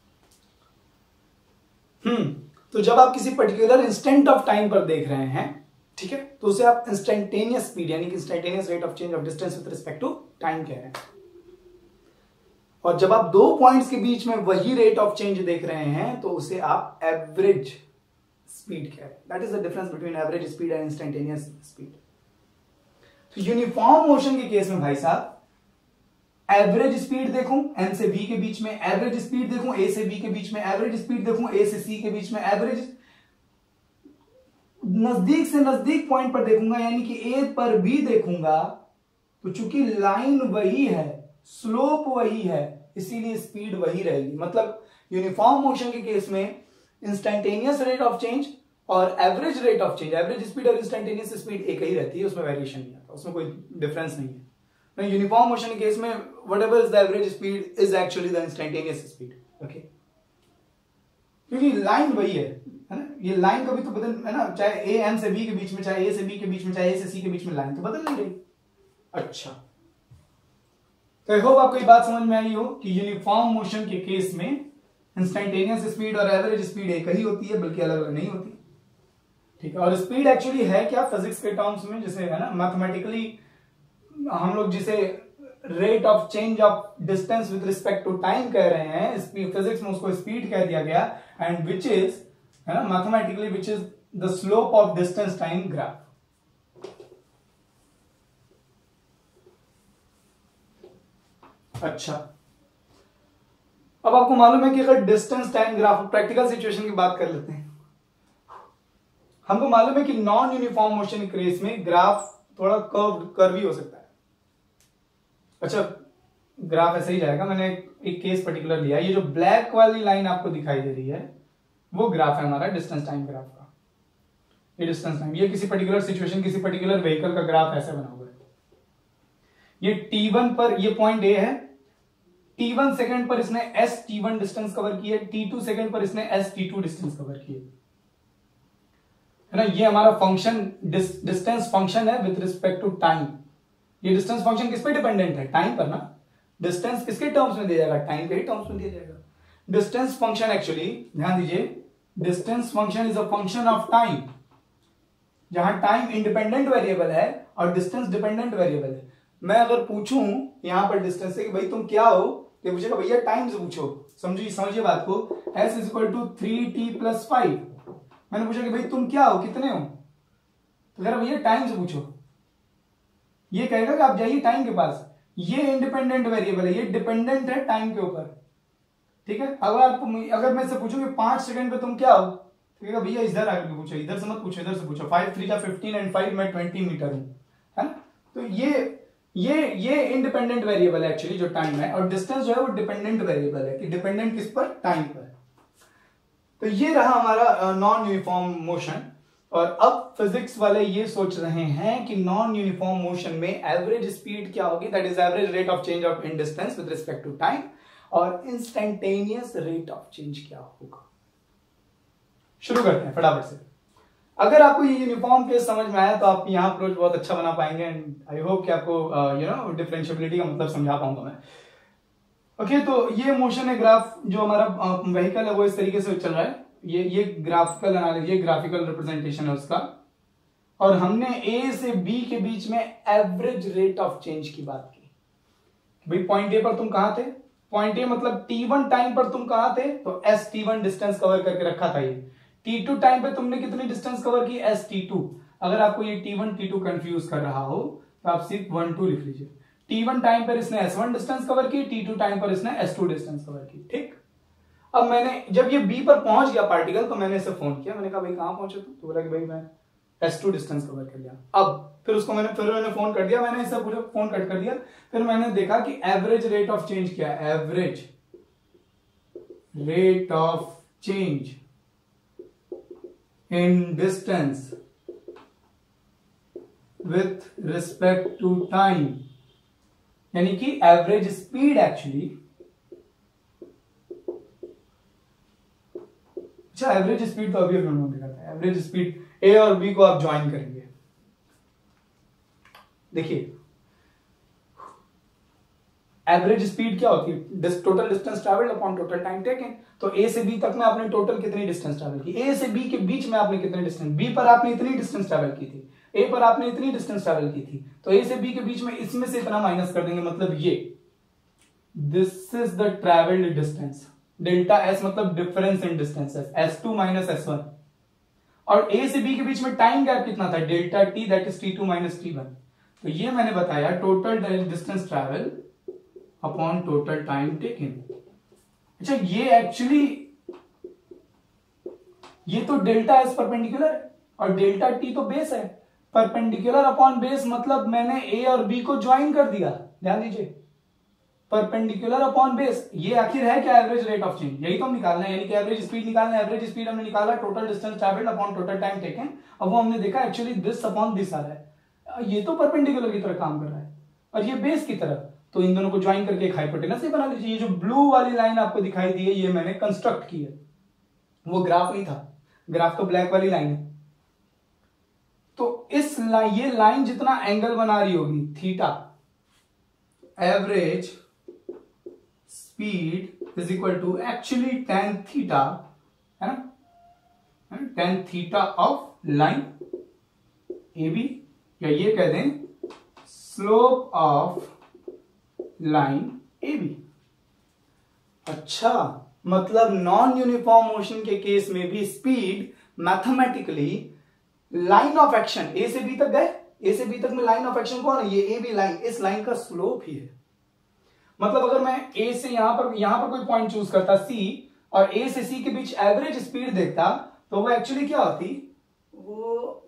तो जब आप किसी पर्टिकुलर इंस्टेंट ऑफ टाइम पर देख रहे हैं, ठीक है, तो उसे आप इंस्टेंटेनियस स्पीड यानी कि instantaneous rate of change of distance with respect to time कह रहे हैं। और जब आप दो पॉइंट्स के बीच में वही रेट ऑफ चेंज देख रहे हैं तो उसे आप एवरेज स्पीड कह रहे हैं। That is the difference between average speed and instantaneous speed. तो यूनिफॉर्म मोशन के केस में भाई साहब एवरेज स्पीड देखूं एन से बी के बीच में, एवरेज स्पीड देखूं ए से बी के बीच में, एवरेज स्पीड देखूं ए से सी के बीच में, एवरेज नजदीक से नजदीक पॉइंट पर देखूंगा यानी कि ए पर भी देखूंगा, तो चूंकि लाइन वही है, स्लोप वही है, इसीलिए स्पीड वही रहेगी। मतलब यूनिफॉर्म मोशन के केस में इंस्टेंटेनियस रेट ऑफ चेंज और average rate of change, average speed और इंस्टेंटेनियस स्पीड एक ही रहती है, उसमें वेरिएशन नहीं आता, उसमें कोई डिफरेंस नहीं है। यूनिफॉर्म मोशन के केस में whatever is the average speed is actually the instantaneous speed. Okay, क्योंकि लाइन वही है ना, ये लाइन कभी तो बदल, है ना, चाहे ए एन से बी के बीच में, चाहे ए से बी के बीच में, चाहे ए से सी के बीच में, लाइन तो बदल नहीं रही। अच्छा, तो आई होप आपको ये बात समझ में आई हो कि यूनिफॉर्म मोशन के केस में इंस्टेंटेनियस स्पीड और एवरेज स्पीड एक ही होती है, बल्कि अलग अलग नहीं होती। ठीक है, और स्पीड एक्चुअली है क्या फिजिक्स के टर्म्स में, जैसे है ना मैथमेटिकली हम लोग जिसे rate of change of distance with respect to time कह रहे हैं, फिजिक्स में उसको स्पीड कह दिया गया, एंड विच इज, है ना, mathematically which is the slope of distance time graph. अच्छा, अब आपको मालूम है कि अगर distance time graph, practical situation की बात कर लेते हैं, हमको मालूम है कि नॉन यूनिफॉर्म मोशन केस में ग्राफ थोड़ा कर्वी हो सकता है। अच्छा, ग्राफ ऐसे ही जाएगा, मैंने एक केस पर्टिकुलर लिया, ये जो ब्लैक वाली लाइन आपको दिखाई दे रही है वो ग्राफ है हमारा डिस्टेंस टाइम ग्राफ का। ये डिस्टेंस टाइम, ये किसी पर्टिकुलर सिचुएशन, किसी पर्टिकुलर व्हीकल का ग्राफ ऐसे बना हुआ है। ये T1 पर, ये पॉइंट ए है, T1 सेकंड पर इसने ST1 डिस्टेंस कवर किया, T2 सेकंड पर इसने ST2 डिस्टेंस कवर किया, है ना। ये हमारा फंक्शन डिस्टेंस फंक्शन है विद रिस्पेक्ट टू टाइम। ये डिस्टेंस फंक्शन किस पे डिपेंडेंट है? टाइम पर ना। डिस्टेंस किसके टर्म्स में दिया जाएगा? टाइम के ही टर्म्स में दिया जाएगा। डिस्टेंस फंक्शन एक्चुअली, ध्यान दीजिए, distance function is a function of time, जहां टाइम इंडिपेंडेंट वेरिएबल है और डिस्टेंस डिपेंडेंट वेरिएबल है। मैं अगर पूछूं यहां पर डिस्टेंस से कि भाई तुम क्या हो, तो पूछेगा भैया टाइम से पूछो। समझिए बात को, s is equal to 3t+5। मैंने पूछा कि भाई तुम क्या हो, कितने हो, तो कह रहा भैया टाइम से पूछो। ये कहेगा कि आप जाइए टाइम के पास। ये इंडिपेंडेंट वेरिएबल है, ये डिपेंडेंट है टाइम के ऊपर। ठीक है, अगर मैं इससे पूछूं कि 5 सेकंड पे तुम क्या हो, तो कहेगा भैया इधर आकर पूछो, इधर से मत पूछो, इधर से पूछो। 5 3 15 एंड 5 मैं 20 मीटर हूं, है ना। तो ये इंडिपेंडेंट वेरिएबल है एक्चुअली जो टाइम है, और डिस्टेंस जो है वो डिपेंडेंट वेरिएबल है कि डिपेंडेंट किस पर? टाइम पर। तो ये रहा हमारा नॉन यूनिफॉर्म मोशन। और अब फिजिक्स वाले ये सोच रहे हैं कि नॉन यूनिफॉर्म मोशन में एवरेज स्पीड क्या होगी, that is average rate of change of in distance with respect to time, और इंस्टेंटेनियस रेट ऑफ चेंज क्या होगा। शुरू करते हैं फटाफट से। अगर आपको ये यूनिफॉर्म केस समझ में आया तो आप यहाँ अप्रोच बहुत अच्छा बना पाएंगे, एंड आई होप कि आपको डिफरेंशिएबिलिटी का मतलब समझा पाऊंगा मैं। ओके, तो ये मोशन है, ग्राफ जो हमारा व्हीकल है वो इस तरीके से चल रहा है। ये ग्राफिकल एनालिसिस, ये ग्राफिकल रिप्रेजेंटेशन है उसका। और हमने ए से बी के बीच में एवरेज रेट ऑफ चेंज की बात की। भाई पॉइंट ए पर तुम कहां थे? पॉइंट ए मतलब T1 टाइम पर तुम कहां थे? तो ST1 डिस्टेंस कवर करके रखा था। ये T2 टाइम पे तुमने कितनी डिस्टेंस कवर की? ST2। अगर आपको ये T1 T2 कंफ्यूज कर रहा हो तो आप सिर्फ 1 2 लिख लीजिए। T1 टाइम पर इसने S1 डिस्टेंस कवर की, T2 टाइम पर इसने S2 डिस्टेंस कवर की। ठीक, अब मैंने जब ये बी पर पहुंच गया पार्टिकल, तो मैंने इसे फोन किया। मैंने कहा भाई कहां पहुंचे तुम? तो बोला कि भाई मैं S2 डिस्टेंस कवर कर लिया। अब फिर मैंने फोन कर दिया, मैंने इसे पूरा फोन कट कर दिया। फिर मैंने देखा कि एवरेज रेट ऑफ चेंज क्या है। Average rate of change in distance with respect to time, यानी कि एवरेज स्पीड एक्चुअली अच्छा एवरेज स्पीड तो अभी हम लोगों ने देखा था। एवरेज स्पीड ए और बी को आप ज्वाइन करेंगे। देखिए एवरेज स्पीड क्या होती है? Total distance travelled upon total time taken. तो ए से बी तक में आपने टोटल कितनी डिस्टेंस ट्रैवल की? ए से बी के बीच में आपने कितनी डिस्टेंस, बी पर आपने इतनी डिस्टेंस ट्रैवल की थी, ए पर आपने इतनी डिस्टेंस ट्रैवल की थी, तो ए से बी के बीच में इसमें से इतना माइनस कर देंगे, मतलब ये this is the travelled distance. Delta S मतलब difference in distances, S2 minus S1। और ए से बी के बीच में टाइम गैप कितना था? Delta T, that is T2 minus T1। तो ये मैंने बताया total distance travel upon total time taken. अच्छा ये एक्चुअली ये तो डेल्टा एस परपेंडिकुलर है और डेल्टा टी तो बेस है। परपेंडिकुलर अपॉन बेस मतलब मैंने ए और बी को ज्वाइन कर दिया। ध्यान दीजिए, परपेंडिकुलर अपॉन बेस, ये आखिर है क्या? Average rate of change. यही तो हम निकालना है, यानी कि एवरेज स्पीड निकालना है। एवरेज स्पीड हमने निकाला total distance travelled upon total time taken. अब वो हमने देखा एक्चुअली दिस अपॉन दिस आ रहा है, ये तो परपेंडिकुलर की तरह काम कर रहा है और ये बेस की तरफ, तो इन दोनों को ज्वाइन करके एक हाइपोटेनस ही बना लीजिए। ये जो ब्लू वाली लाइन आपको दिखाई दी है ये मैंने कंस्ट्रक्ट की है, वो ग्राफ नहीं था, ग्राफ तो ब्लैक वाली लाइन है। तो इस लाइन, ये लाइन जितना एंगल बना रही होगी theta, average speed is equal to actually tan theta, है ना, tan theta of line A B, या ये कह दें slope of line A B. अच्छा मतलब नॉन यूनिफॉर्म मोशन के केस में भी speed mathematically line of action, A से बी तक गए, ए से बी तक में लाइन ऑफ एक्शन कौन है? ये ए बी लाइन, इस लाइन का स्लोप ही है। मतलब अगर मैं ए से यहां पर कोई पॉइंट चूज करता सी, और ए से सी के बीच एवरेज स्पीड देखता, तो वो एक्चुअली क्या होती? वो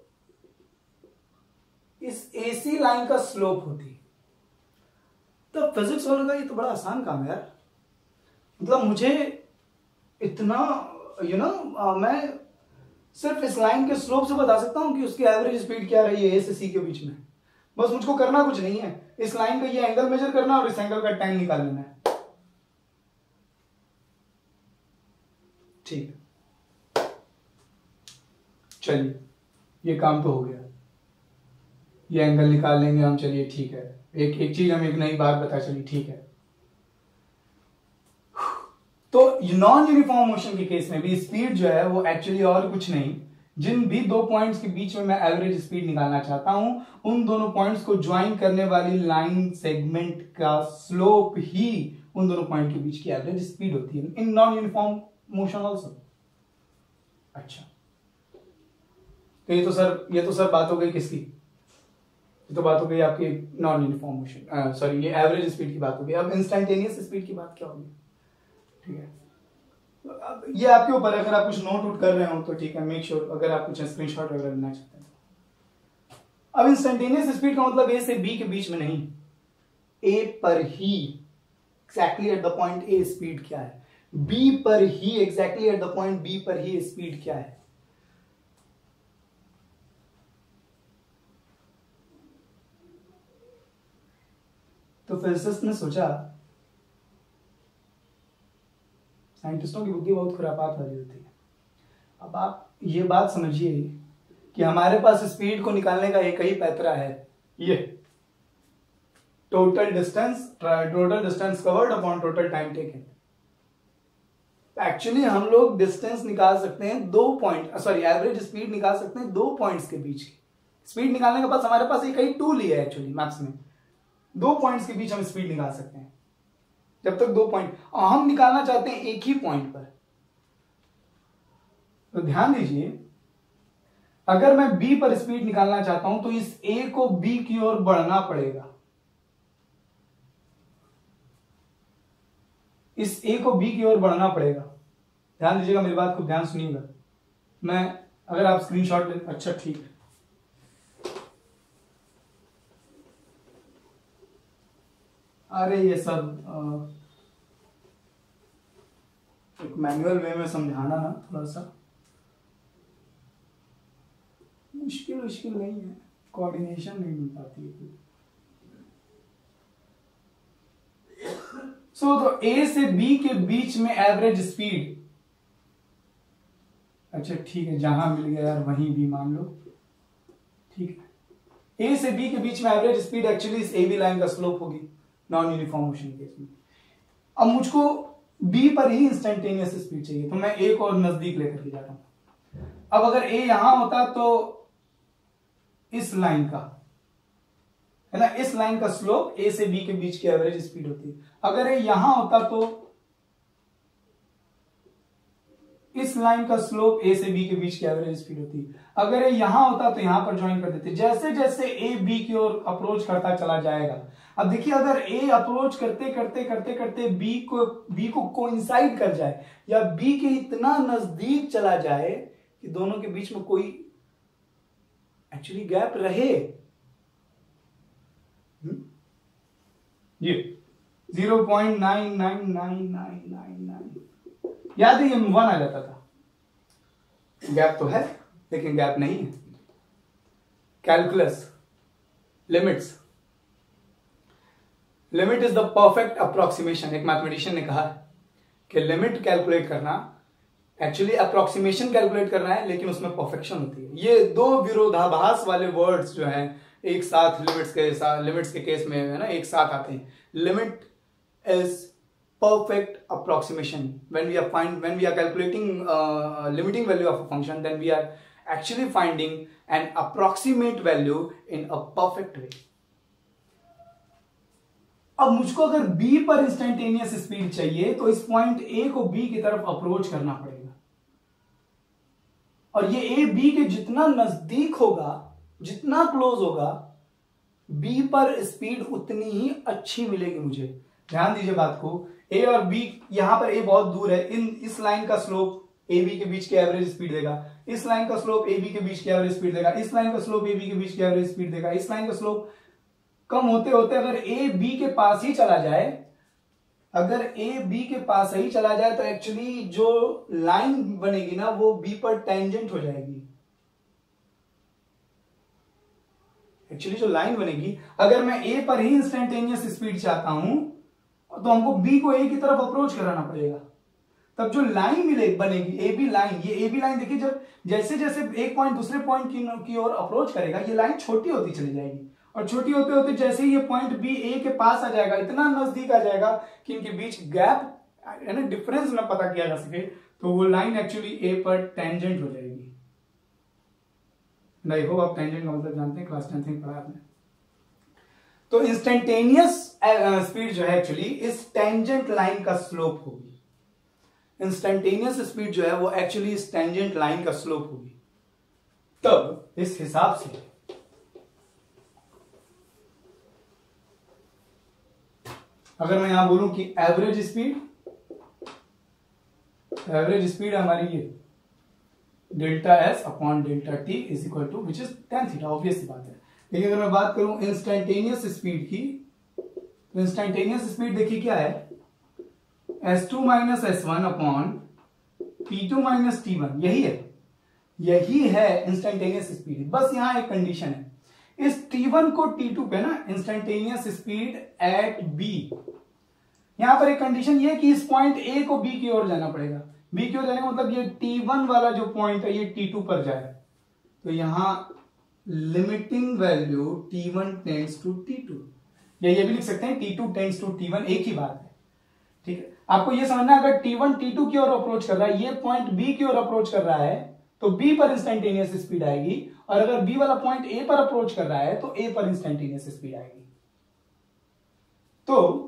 इस एसी लाइन का स्लोप होती। तो फिजिक्स वालों का ये तो बड़ा आसान काम है यार। मतलब मुझे इतना मैं सिर्फ इस लाइन के स्लोप से बता सकता हूं कि उसकी एवरेज स्पीड क्या रही है ए से सी के बीच में। बस मुझको करना कुछ नहीं है, इस लाइन का ये एंगल मेजर करना और इस एंगल का टाइम निकाल लेना है। ठीक है, चलिए ये काम तो हो गया, ये एंगल निकाल लेंगे हम। चलिए ठीक है, एक चीज हम एक नई बात पता चली। ठीक है, तो नॉन यूनिफॉर्म मोशन के केस में भी स्पीड जो है वो एक्चुअली और कुछ नहीं, जिन भी दो पॉइंट्स के बीच में मैं एवरेज स्पीड निकालना चाहता हूं उन दोनों पॉइंट्स को ज्वाइन करने वाली लाइन सेगमेंट का स्लोप ही उन दोनों पॉइंट के बीच की एवरेज स्पीड होती है in non uniform motion also. अच्छा, तो ये तो सर बात हो गई किसकी? ये तो बात हो गई आपकी नॉन यूनिफॉर्म मोशन, सॉरी ये एवरेज स्पीड की बात हो गई। अब इंस्टेंटेनियस स्पीड की बात क्या होगी? ठीक है, अब ये आपके ऊपर है, अगर आप कुछ नोट आउट कर रहे हो तो ठीक है, मेक श्योर अगर आप कुछ स्क्रीनशॉट वगैरह लेना चाहते हैं। अब इंस्टेंटेनियस स्पीड का मतलब ए से बी के बीच में नहीं, ए पर ही exactly at the point A speed क्या है, बी पर ही exactly at the point B पर ही स्पीड क्या है। तो फिजिसिस्ट ने सोचा, साइंटिस्टों की बुद्धि बहुत खुरापात वाली होती है। अब आप ये बात समझिए कि हमारे पास स्पीड को निकालने का एक ही पैतरा है, ये total distance covered upon total time taken. Actually हम लोग डिस्टेंस निकाल सकते हैं दो पॉइंट, सॉरी एवरेज स्पीड निकाल सकते हैं दो पॉइंट्स के बीच की। स्पीड निकालने के पास हमारे पास एक ही टूल ही है एक्चुअली मैथ्स में, दो पॉइंट्स के बीच हम स्पीड निकाल सकते हैं। जब तक दो पॉइंट, हम निकालना चाहते हैं एक ही पॉइंट पर। तो ध्यान दीजिए, अगर मैं बी पर स्पीड निकालना चाहता हूं तो इस ए को बी की ओर बढ़ना पड़ेगा, इस ए को बी की ओर बढ़ना पड़ेगा। ध्यान दीजिएगा, मेरी बात को ध्यान सुनिएगा। मैं अगर आप स्क्रीनशॉट ले, अच्छा ठीक है, अरे ये सब एक मैनुअल वे में समझाना ना थोड़ा सा मुश्किल नहीं है, कोऑर्डिनेशन नहीं मिल पाती है। तो ए से बी के बीच में एवरेज स्पीड अच्छा ठीक है, जहां मिल गया यार वहीं भी मान लो, ठीक है। ए से बी के बीच में एवरेज स्पीड एक्चुअली इस ए बी लाइन का स्लोप होगी नॉन यूनिफॉर्म मोशन केस में। अब मुझको बी पर ही इंस्टेंटेनियस स्पीड चाहिए, तो मैं ए को और नजदीक लेकर के जा रहा हूं। अब अगर ए यहां होता तो इस लाइन का है ना, इस लाइन का स्लोप ए से बी के बीच की एवरेज स्पीड होती है। अगर ए यहां होता तो इस लाइन का स्लोप ए से बी के बीच की एवरेज स्पीड होती है। अगर ये यहां होता तो यहां पर ज्वाइन कर देते। जैसे जैसे ए बी की ओर अप्रोच करता चला जाएगा, अब देखिए अगर ए अप्रोच करते करते करते करते बी को कोइंसाइड कर जाए या बी के इतना नजदीक चला जाए कि दोनों के बीच में कोई एक्चुअली गैप रहे, ये 0.999999 याद है, ये 1 आ जाता था। गैप तो है लेकिन गैप नहीं है। Calculus limits, limit is the perfect approximation. एक मैथमेटिशियन ने कहा कि लिमिट कैलकुलेट करना एक्चुअली अप्रोक्सीमेशन कैलकुलेट करना है, लेकिन उसमें परफेक्शन होती है। ये दो विरोधाभास वाले वर्ड्स जो हैं एक साथ लिमिट्स के केस में है ना एक साथ आते हैं। Limit is perfect approximation. When we are calculating limiting value of a function, then we are actually finding an approximate value in a perfect way. अब मुझको अगर B पर इंस्टेंटेनियस स्पीड चाहिए तो इस पॉइंट A को B की तरफ अप्रोच करना पड़ेगा, और ये A B के जितना नजदीक होगा, जितना क्लोज होगा, B पर स्पीड उतनी ही अच्छी मिलेगी मुझे। ध्यान दीजिए बात को, ए और बी, यहां पर ए बहुत दूर है, इस लाइन का स्लोप ए बी के बीच की एवरेज स्पीड देगा, इस लाइन का स्लोप ए बी के बीच की एवरेज स्पीड देगा, इस लाइन का स्लोप ए बी के बीच की एवरेज स्पीड देगा। इस लाइन का स्लोप कम होते होते अगर ए बी के पास ही चला जाए, अगर ए बी के पास ही चला जाए तो एक्चुअली जो लाइन बनेगी ना वो बी पर टेंजेंट हो जाएगी। एक्चुअली जो लाइन बनेगी, अगर मैं ए पर ही इंस्टेंटेनियस स्पीड चाहता हूं तो हमको बी को ए की तरफ अप्रोच कराना पड़ेगा। तब जो लाइन बनेगी ए बी लाइन, ये ए बी लाइन देखिए, जब जैसे जैसे एक पॉइंट दूसरे पॉइंट की ओर अप्रोच करेगा ये लाइन छोटी होती चली जाएगी, और छोटी होते होते जैसे ही ये पॉइंट बी ए के पास आ जाएगा, इतना नजदीक आ जाएगा कि इनके बीच गैप यानी डिफरेंस ना पता किया जा सके, तो वो लाइन एक्चुअली ए पर टेंजेंट हो जाएगी। आई होप आप टेंजेंट का मतलब जानते हैं, क्लास 10th में पढ़ा आपने। तो इंस्टेंटेनियस स्पीड जो है एक्चुअली इस टेंजेंट लाइन का स्लोप होगी। इंस्टेंटेनियस स्पीड जो है वो एक्चुअली इस टेंजेंट लाइन का स्लोप होगी। तब इस हिसाब से अगर मैं यहां बोलूं कि एवरेज स्पीड हमारी ये delta S upon delta T is equal to which is tan theta, obvious बात है। लेकिन अगर मैं बात करूं इंस्टेंटेनियस स्पीड की, तो इंस्टेंटेनियस स्पीड देखिए क्या है, s2 minus s1 upon p2 minus t1, यही है इंस्टेंटेनियस स्पीड। बस यहां एक कंडीशन है, इस t1 को t2 पे ना इंस्टेंटेनियस स्पीड एट b, यहां पर एक कंडीशन ये कि इस पॉइंट a को b की ओर जाना पड़ेगा। b की ओर जाने का मतलब ये t1 वाला जो पॉइंट है ये t2 पर जाए, तो यहां limiting value t1 tends to t2, या ये भी लिख सकते हैं t2 टेंड्स टू t1, एक ही बात है। ठीक है, आपको ये समझना, अगर t1 t2 की ओर अप्रोच कर रहा है, ये पॉइंट b की ओर अप्रोच कर रहा है तो b पर इंस्टेंटेनियस स्पीड आएगी, और अगर b वाला पॉइंट a पर अप्रोच कर रहा है तो a पर इंस्टेंटेनियस स्पीड आएगी। तो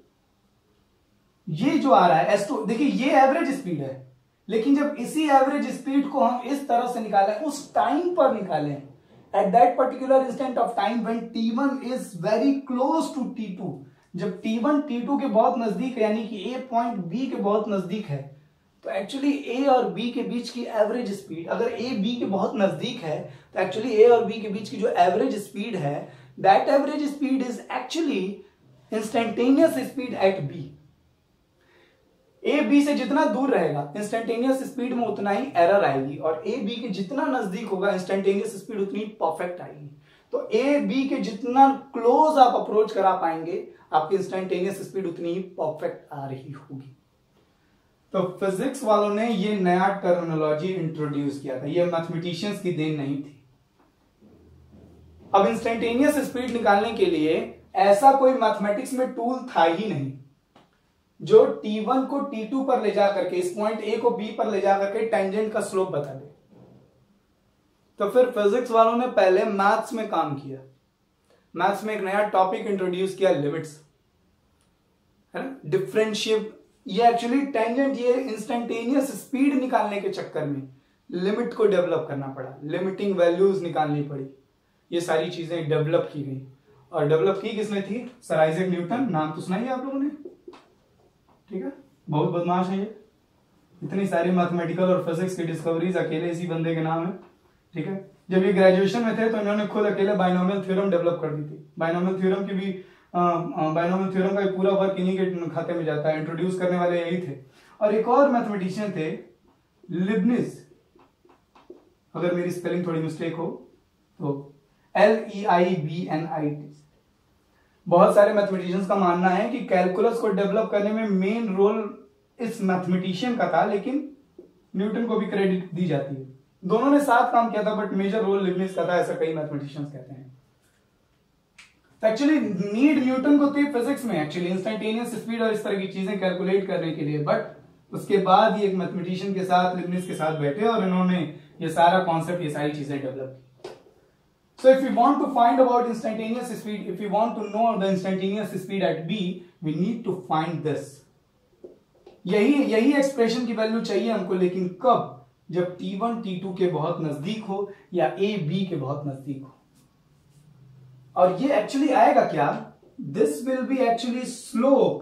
ये जो आ रहा है s2, देखिए ये एवरेज स्पीड है, लेकिन जब इसी एवरेज स्पीड को हम इस तरह से निकालें, उस टाइम पर निकालें, at that particular instant of time when t1 is very close to t2, जब t1 t2 के बहुत नजदीक है, यानी कि a पॉइंट b के बहुत नजदीक है, तो एक्चुअली a और b के बीच की एवरेज स्पीड, अगर a b के बहुत नजदीक है तो एक्चुअली a और b के बीच की जो एवरेज स्पीड है, that average speed is actually instantaneous speed at b। A B से जितना दूर रहेगा इंस्टेंटेनियस स्पीड में उतना ही एरर आएगी, और ए बी के जितना नजदीक होगा इंस्टेंटेनियस स्पीड उतनी परफेक्ट आएगी। तो ए बी के जितना क्लोज आप अप्रोच करा पाएंगे, आपकी इंस्टेंटेनियस स्पीड उतनी ही परफेक्ट आ रही होगी। तो फिजिक्स वालों ने ये नया टर्मिनोलॉजी इंट्रोड्यूस किया था, ये मैथमेटिशियंस की देन नहीं थी। अब इंस्टेंटेनियस स्पीड निकालने के लिए ऐसा कोई मैथमेटिक्स में टूल था ही नहीं जो T1 को T2 पर ले जा करके, इस पॉइंट A को B पर ले जा करके टेंजेंट का स्लोप बता दे। तो फिर फिजिक्स वालों ने पहले मैथ्स में काम किया, मैथ्स में एक नया टॉपिक इंट्रोड्यूस किया, लिमिट्स, है ना, डिफरेंशिएट। ये एक्चुअली टेंजेंट, ये इंस्टेंटेनियस स्पीड निकालने के चक्कर में लिमिट को डेवलप करना पड़ा, लिमिटिंग वैल्यूज निकालनी पड़ी, ये सारी चीजें डेवलप की गई। और डेवलप की किसने थी? Sir Isaac Newton. नाम तो सुना ही आप लोगों ने, ठीक है, बहुत बदमाश है ये। इतनी सारी मैथमेटिकल और फिजिक्स की डिस्कवरीज अकेले इसी बंदे के नाम है, ठीक है। जब ये ग्रेजुएशन में थे तो इन्होंने खुद अकेले बाइनोमियल थ्योरम डेवलप कर दी थी। बाइनोमियल थ्योरम की भी बाइनोमियल थ्योरम का पूरा वर्क इन्हीं के खाते में जाता है, इंट्रोड्यूस करने वाले यही थे। और एक और मैथमेटिशियन थे लिबनिज, अगर मेरी स्पेलिंग थोड़ी मिस्टेक हो तो LEIBNIT। बहुत सारे मैथमेटिशियंस का मानना है कि कैलकुलस को डेवलप करने में मेन रोल इस मैथमेटिशियन का था, लेकिन न्यूटन को भी क्रेडिट दी जाती है। दोनों ने साथ काम किया था, बट मेजर रोल लिबनिज का था, ऐसा कई मैथमेटिशियंस कहते हैं। एक्चुअली नीड न्यूटन को थी फिजिक्स में, एक्चुअली इंस्टेंटेनियस स्पीड और इस तरह की चीजें कैलकुलेट करने के लिए, बट उसके बाद ये एक मैथमेटिशियन के साथ, लिबनिज के साथ बैठे और इन्होंने ये सारा कॉन्सेप्ट, ये सारी चीजें डेवलप की। So if we want to find about instantaneous speed, if we want to know the instantaneous speed at B, we need to find this. यही एक्सप्रेशन की वैल्यू चाहिए हमको, लेकिन कब? जब T1 T2 के बहुत नजदीक हो या A B के बहुत नजदीक हो। और ये एक्चुअली आएगा क्या? This will be actually slope.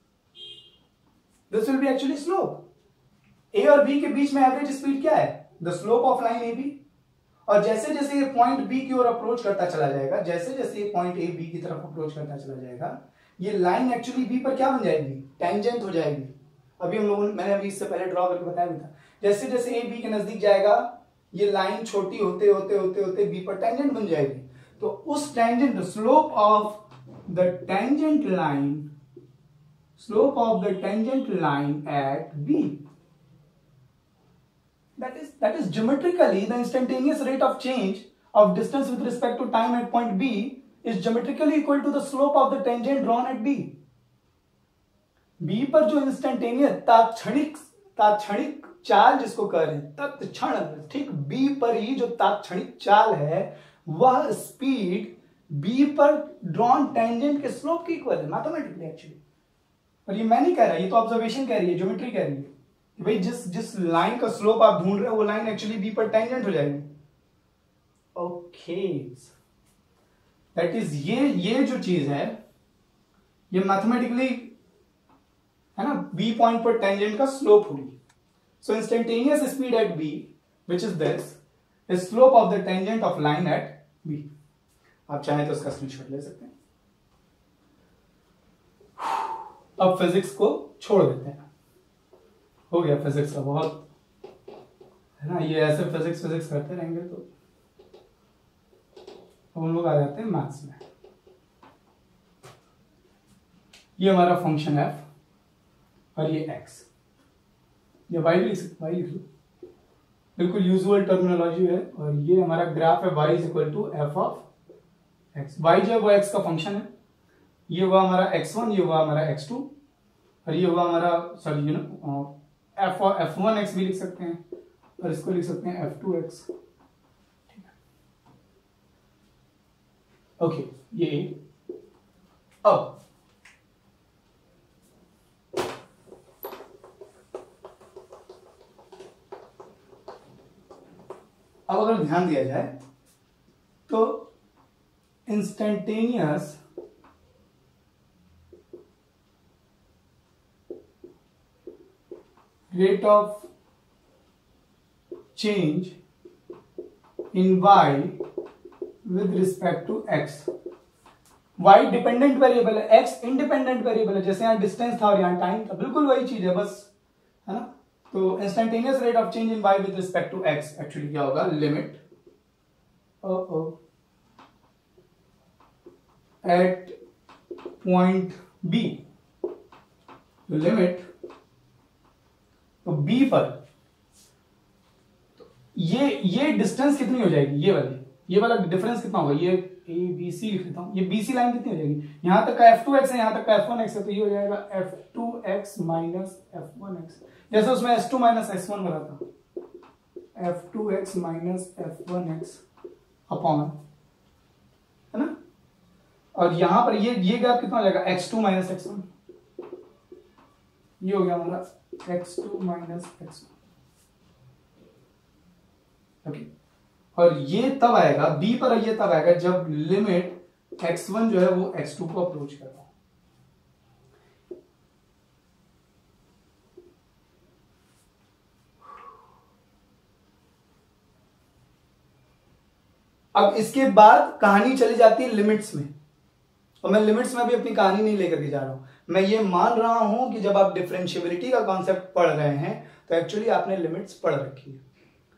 This will be actually slope. A और B के बीच में एवरेज स्पीड क्या है? The slope of line AB. और जैसे जैसे ये पॉइंट बी की ओर अप्रोच करता चला जाएगा, जैसे जैसे ये पॉइंट ए बी की तरफ अप्रोच करता चला जाएगा, ये लाइन एक्चुअली बी पर क्या बन जाएगी? टेंजेंट हो जाएगी। अभी हम लोगों, मैंने अभी इससे पहले ड्रॉ करके बताया भी था, जैसे जैसे ए बी के नजदीक जाएगा ये लाइन छोटी होते होते होते होते बी पर टेंजेंट बन जाएगी। तो उस tangent, slope of the tangent line, slope of the tangent line at B, that is geometrically the instantaneous rate of change of distance with respect to time at point B is geometrically equal to the slope of the tangent drawn at B. B पर जो instantaneous तात्क्षणिक चाल जिसको कह रहे हैं, तत्क्षण, ठीक, B पर ही जो तात्क्षणिक चाल है वह स्पीड B पर ड्रॉन टेंजेंट के स्लोप की इक्वल है मैथमेटिकली एक्चुअली। और ये मैं नहीं कह रहा, ये तो ऑब्जर्वेशन कह रही है, ज्योमेट्री कह रही है कि भाई जिस लाइन का स्लोप आप ढूंढ रहे हो वो लाइन एक्चुअली बी पर टेंजेंट हो जाएगी। ओके, दैट इज ये जो चीज है ये मैथमेटिकली, है ना, बी पॉइंट पर टेंजेंट का स्लोप होगी। So instantaneous speed at B which is this is slope of the tangent of line at B. आप चाहें तो उसका स्क्रीनशॉट ले सकते हैं। अब फिजिक्स को छोड़ देते हैं, हो गया फिजिक्स का बहुत, है ना, ये ऐसे फिजिक्स करते रहेंगे तो हम लोग आ जाते हैं मैथ्स में। ये हमारा फंक्शन f और ये x, ये y लिख लो, बिल्कुल यूजुअल टर्मिनोलॉजी है। और ये हमारा ग्राफ है y is equal to f of x। y जो है वो x का फंक्शन है, ये हुआ हमारा x1, ये हुआ हमारा x2, और ये हुआ हमारा, सॉरी, f1x भी लिख सकते हैं और इसको लिख सकते हैं f2x, ठीक है। ओके, ये अब अगर ध्यान दिया जाए तो instantaneous rate of change in y with respect to x। y dependent variable है, x इंडिपेंडेंट वेरिएबल है, जैसे यहाँ डिस्टेंस था और यहाँ टाइम था, बिल्कुल वही चीज है बस, है ना। तो instantaneous rate of change in y with respect to x actually क्या होगा? Limit at point b, limit B पर तो ये डिस्टेंस कितनी हो जाएगी, ये वाला डिफरेंस कितना होगा, ये ए बी सी लिख लेता हूं, ये बीसी लाइन कितनी हो जाएगी, यहां तक का f2x है, यहां तक का f1x है, तो ये हो जाएगा f2x माइनस f1x, जैसे उसमें s2 माइनस s1 बना था, f2x माइनस f1x अपॉन, है ना, और यहां पर ये गैप कितना हो जाएगा, x2 माइनस x1, ये हो गया हमारा x2 माइनस x1, ओके। और ये तब आएगा b पर, ये तब आएगा जब लिमिट x1 जो है वो x2 को अप्रोच करता है। अब इसके बाद कहानी चली जाती है लिमिट्स में, और मैं लिमिट्स में भी अपनी कहानी नहीं लेकर के जा रहा हूं, मैं ये मान रहा हूं कि जब आप डिफरेंशिएबिलिटी का कॉन्सेप्ट पढ़ रहे हैं तो एक्चुअली आपने लिमिट्स पढ़ रखी है।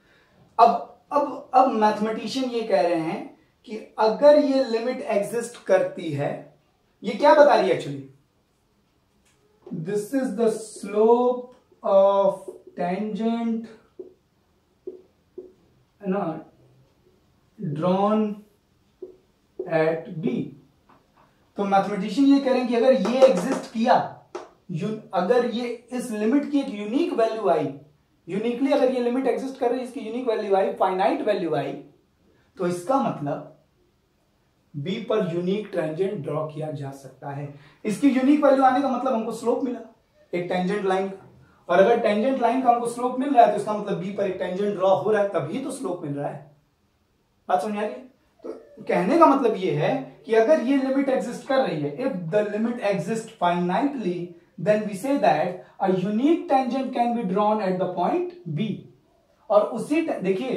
अब मैथमेटिशियन ये कह रहे हैं कि अगर ये लिमिट एग्जिस्ट करती है, ये क्या बता रही है actually, this is the slope of tangent ना ड्रॉन एट बी। तो मैथमेटिशियन ये कह रहे हैं कि अगर ये एग्जिस्ट किया, अगर ये इस लिमिट की एक यूनिक वैल्यू आई, यूनिकली अगर ये लिमिट एग्जिस्ट कर रही है, इसकी यूनिक वैल्यू आई, फाइनाइट वैल्यू आई, तो इसका मतलब बी पर यूनिक टेंजेंट ड्रॉ किया जा सकता है। इसकी यूनिक वैल्यू आने का मतलब हमको स्लोप मिला एक टेंजेंट लाइन का, और अगर टेंजेंट लाइन का हमको स्लोप मिल रहा है तो इसका मतलब बी पर एक टेंजेंट ड्रॉ हो रहा है, तभी तो स्लोप मिल रहा है। बात समझ आ रही है? तो कहने का मतलब ये है कि अगर ये लिमिट एग्जिस्ट कर रही है, if the limit exist finitely, then we say that a unique tangent can be drawn at the point B। और उसी देखिए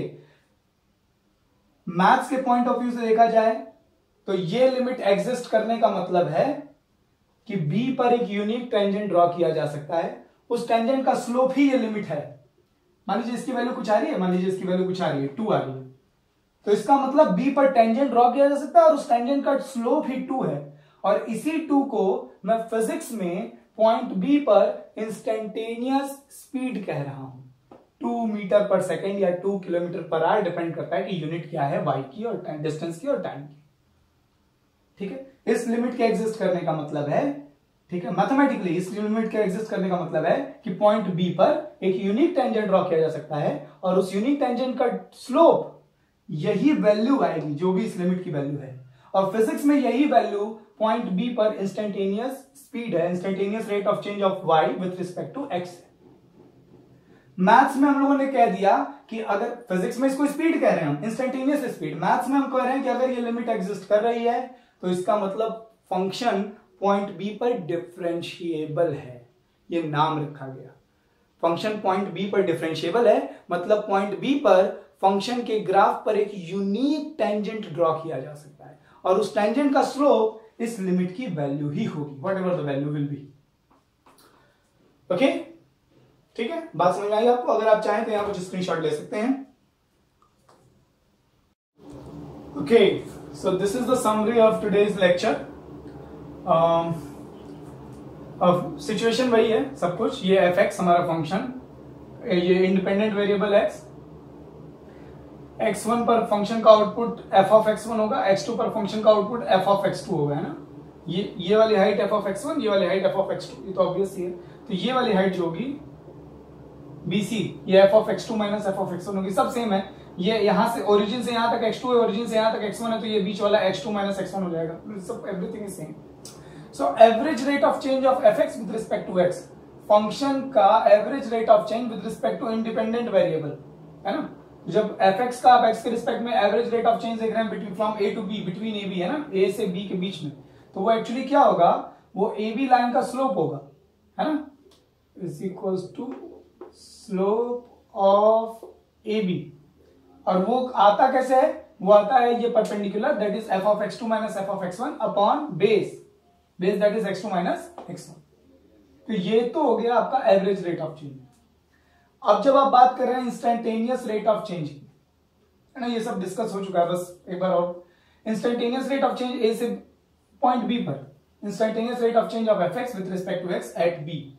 मैथ्स के पॉइंट ऑफ व्यू से देखा जाए तो ये लिमिट एग्जिस्ट करने का मतलब है कि B पर एक यूनिक टेंजेंट ड्रॉ किया जा सकता है, उस टेंजेंट का स्लोप ही ये लिमिट है। मान लीजिए इसकी वैल्यू कुछ आ रही है, मान लीजिए इसकी वैल्यू कुछ आ रही है, 2 आ रही है, तो इसका मतलब B पर टेंजेंट ड्रॉ किया जा सकता है और उस टेंजेंट का स्लोप ही 2 है। और इसी 2 को मैं फिजिक्स में पॉइंट बी पर इंस्टेंटेनियस स्पीड कह रहा हूं। 2 मीटर पर सेकेंड या 2 किलोमीटर पर आवर, डिपेंड करता है कि यूनिट क्या है, वाई की और टाइम, डिस्टेंस की और टाइम की। ठीक है, इस लिमिट के एग्जिस्ट करने का मतलब है, ठीक है, मैथमेटिकली इस लिमिट के एग्जिस्ट करने का मतलब है कि पॉइंट बी पर एक यूनिक टेंजेंट ड्रॉ किया जा सकता है और उस यूनिक टेंजेंट का स्लोप यही वैल्यू आएगी जो भी इस लिमिट की वैल्यू है। और फिजिक्स में यही वैल्यू पॉइंट बी पर इंस्टेंटेनियस स्पीड है, instantaneous rate of change of y with respect to x है। मैथ्स में हम लोगों ने कह दिया कि अगर फिजिक्स में इसको स्पीड कह रहे हैं हम, इंस्टेंटेनियस स्पीड, मैथ्स में हम कह रहे हैं कि अगर ये लिमिट एग्जिस्ट कर रही है तो इसका मतलब फंक्शन पॉइंट बी पर डिफरेंशिएबल है, ये नाम रखा गया। फंक्शन पॉइंट बी पर डिफरेंशिएबल है, मतलब पॉइंट बी पर फंक्शन के ग्राफ पर एक यूनिक टेंजेंट ड्रॉ किया जा सकता है और उस टेंजेंट का स्लोप इस लिमिट की वैल्यू ही होगी, whatever the value will be. Okay, ठीक है, बात समझ में आई आपको? अगर आप चाहें तो यहां कुछ स्क्रीनशॉट ले सकते हैं। Okay, so this is the summary of today's lecture. अब सिचुएशन वही है सब कुछ, ये एफ एक्स हमारा फंक्शन, ये इंडिपेंडेंट वेरिएबल एक्स, x1 पर फंक्शन का आउटपुट f ऑफ x1 होगा, x2 पर फंक्शन का आउटपुट f ऑफ x2 होगा, है ना। ये वाली हाइट f ऑफ x1, ये वाली हाइट f ऑफ x2, ये तो ऑब्वियस ही है। तो ये वाली हाइट जो होगी BC, ये f of x2 minus f of x1 होगी, सब सेम है। ये यहां से ओरिजिन से यहां तक x2 है, ओरिजिन से यहां तक x1 है, तो ये बीच वाला x2 माइनस x1 हो जाएगा, सब everything is same. So average rate of change of fx with respect to x, function का average rate of change with respect to independent variable, है ना। जब fx का आप x के रिस्पेक्ट में एवरेज रेट ऑफ चेंज देख रहे हैं between from a to b, between a b, है ना, a से b के बीच में, तो वो एक्चुअली क्या होगा, वो ab लाइन का स्लोप होगा, है ना, is equals to slope of ab। और वो आता कैसे है, वो आता है ये perpendicular, that is f of x2 minus f of x1 upon base that is x2 minus x1। तो ये तो हो गया आपका एवरेज रेट ऑफ चेंज। अब जब आप बात कर रहे हैं इंस्टेंटेनियस रेट ऑफ चेंज की, है ना, ये सब डिस्कस हो चुका है, बस एक बार और। Instantaneous rate of change A से पॉइंट बी पर, instantaneous rate of change of f x with respect to x at B.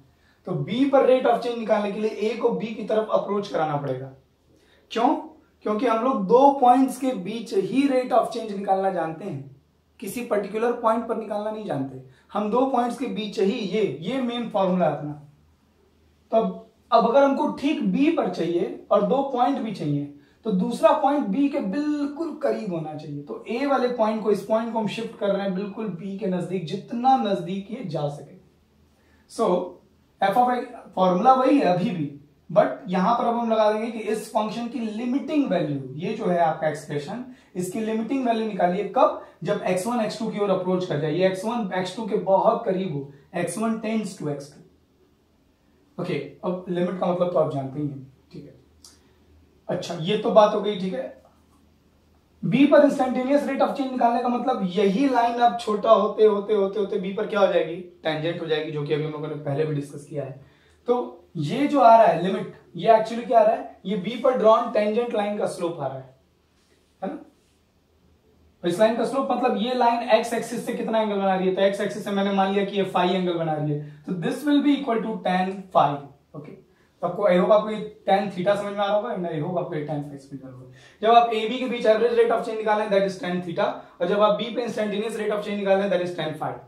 तो बी पर रेट ऑफ चेंज निकालने के लिए ए को बी की तरफ अप्रोच कराना पड़ेगा। क्यों? क्योंकि हम लोग 2 पॉइंट्स के बीच ही रेट ऑफ चेंज निकालना जानते हैं, किसी पर्टिकुलर पॉइंट पर निकालना नहीं जानते। हम 2 पॉइंट्स के बीच ही ये मेन फॉर्मूला है अपना। तो अब अगर हमको ठीक बी पर चाहिए और 2 पॉइंट भी चाहिए, तो दूसरा पॉइंट बी के बिल्कुल करीब होना चाहिए। तो ए वाले पॉइंट को, इस पॉइंट को हम शिफ्ट कर रहे हैं बिल्कुल बी के नजदीक, जितना नजदीक ये जा सके। So f of x formula वही है अभी भी, बट यहां पर अब हम लगा देंगे कि इस फंक्शन की लिमिटिंग वैल्यू, ये जो है आपका एक्सप्रेशन, इसकी लिमिटिंग वैल्यू निकालिए कब? जब x1 x2 की ओर अप्रोच कर जाए, ये x1 x2 के बहुत करीब हो, x1 tends to x2। Okay, अब लिमिट का मतलब तो आप जानते ही हैं, ठीक है। अच्छा, ये तो बात हो गई, ठीक है। बी पर इंस्टेंटेनियस रेट ऑफ चेंज निकालने का मतलब यही लाइन अब छोटा होते होते होते होते बी पर क्या हो जाएगी? टेंजेंट हो जाएगी, जो कि अभी हम लोगों ने पहले भी डिस्कस किया है। तो ये जो आ रहा है लिमिट, ये एक्चुअली क्या आ रहा है? ये बी पर ड्रॉन टेंजेंट लाइन का स्लोप आ रहा है ना? इस लाइन का स्लोप मतलब ये लाइन एक्स एक्सिस से कितना एंगल बना रही है? तो एक्स एक्सिस से मैंने मान लिया कि ये फाई एंगल बना रही है, तो this will be equal to tan phi. Okay, तो आपको आई होप आपको ये tan थीटा समझ में आ रहा होगा, एंड आई होप आपको ये tan फाई समझ में आ रहा होगा। जब आप ए बी के बीच एवरेज रेट ऑफ चेंज निकालें दैट इज tan थीटा, और जब आप बी पे इंस्टेंटेनियस रेट ऑफ चेंज निकालें दैट इज tan फाई।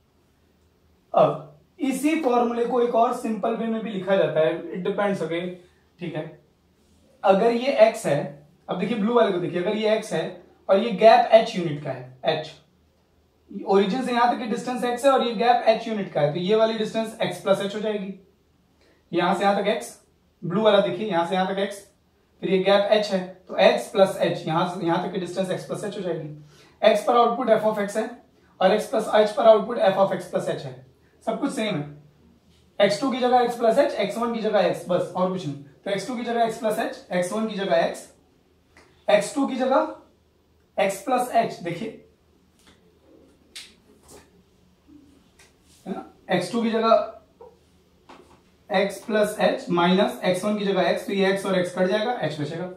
अब इसी फॉर्मूले को एक और सिंपल वे में भी लिखा जाता है, इट डिपेंड्स, ओके, ठीक है। अगर ये x है, अब देखिए ब्लू वाले को देखिए, अगर ये x है और ये गैप h यूनिट का है, h ओरिजिन से यहां तक की डिस्टेंस x है और ये गैप h यूनिट का है, तो ये वाली डिस्टेंस x प्लस h हो जाएगी। यहां से यहां तक x, ब्लू वाला देखिए, यहां से यहां तक x, फिर ये गैप h है, तो x प्लस h, यहां से यहां तक की डिस्टेंस x प्लस h हो जाएगी। x पर आउटपुट f ऑफ x है और x प्लस h पर output f of x plus h है, सब कुछ सेम है। x2 की जगह x प्लस h, x1 की जगह x, बस और कुछ नहीं। तो x2 की जगह x प्लस h, x1 की जगह x, x2 की जगह x प्लस h, देखिए है ना, x2 की जगह x plus h minus x1 की जगह x, तो ये x और x कट जाएगा, h बचेगा।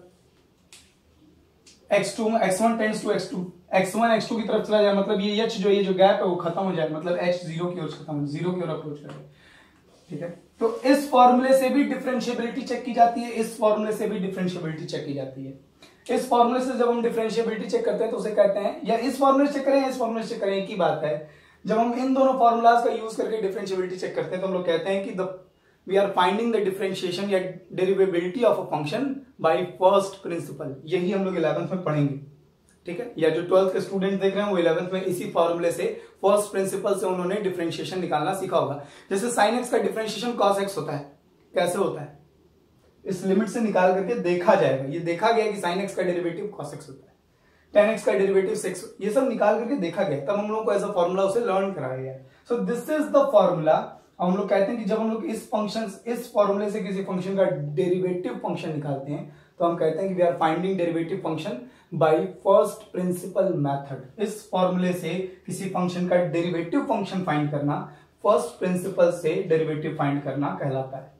x1 tends to x2, x1 x2 की तरफ चला जाए, मतलब ये h जो, ये जो गैप है वो खत्म हो जाए, मतलब h जीरो की ओर खत्म हो, जीरो की ओर अप्रोच करेगा, ठीक है। तो इस फॉर्मूले से भी डिफरेंशिएबिलिटी चेक की जाती है, इस फॉर्मूले से भी डिफरेंशिएबिलिटी चेक की जाती है। इस फॉर्मूले से जब हम डिफरेंशिएबिलिटी चेक करते हैं तो उसे कहते हैं, या इस फॉर्मूले से चेक करें, इस फॉर्मूले से चेक करें, एक ही बात है। जब हम इन दोनों फॉर्मूलाज का यूज करके डिफरेंशिएबिलिटी चेक करते हैं तो हम लोग कहते हैं कि we are finding the differentiation या derivability of a function by first principle. यही हम लोग 11th में पढ़ेंगे, ठीक है। या जो 12th के स्टूडेंट देख रहे हैं वो 11th में इसी फॉर्मूले से, फर्स्ट प्रिंसिपल से उन्होंने डिफरेंशिएशन निकालना सीखा होगा। जैसे sin x का डिफरेंशिएशन cos x होता है, कैसे होता है? इस लिमिट से निकाल करके देखा जाएगा, ये देखा गया कि sin x का डेरिवेटिव cos x होता है, tan x का डेरिवेटिव sec, ये सब निकाल करके देखा गया, तब हम लोग को ऐसा फॉर्मूला उसे लर्न कराया गया। So this is the formula. हम लोग कहते हैं कि जब हम लोग इस फंक्शन, इस फॉर्मूले से किसी फंक्शन का डेरिवेटिव फंक्शन निकालते हैं तो हम कहते हैं कि we are finding derivative function by first principle method. इस फॉर्मूले से किसी फंक्शन का डेरिवेटिव फंक्शन फाइंड करना, फर्स्ट प्रिंसिपल से डेरिवेटिव फाइंड करना कहलाता है।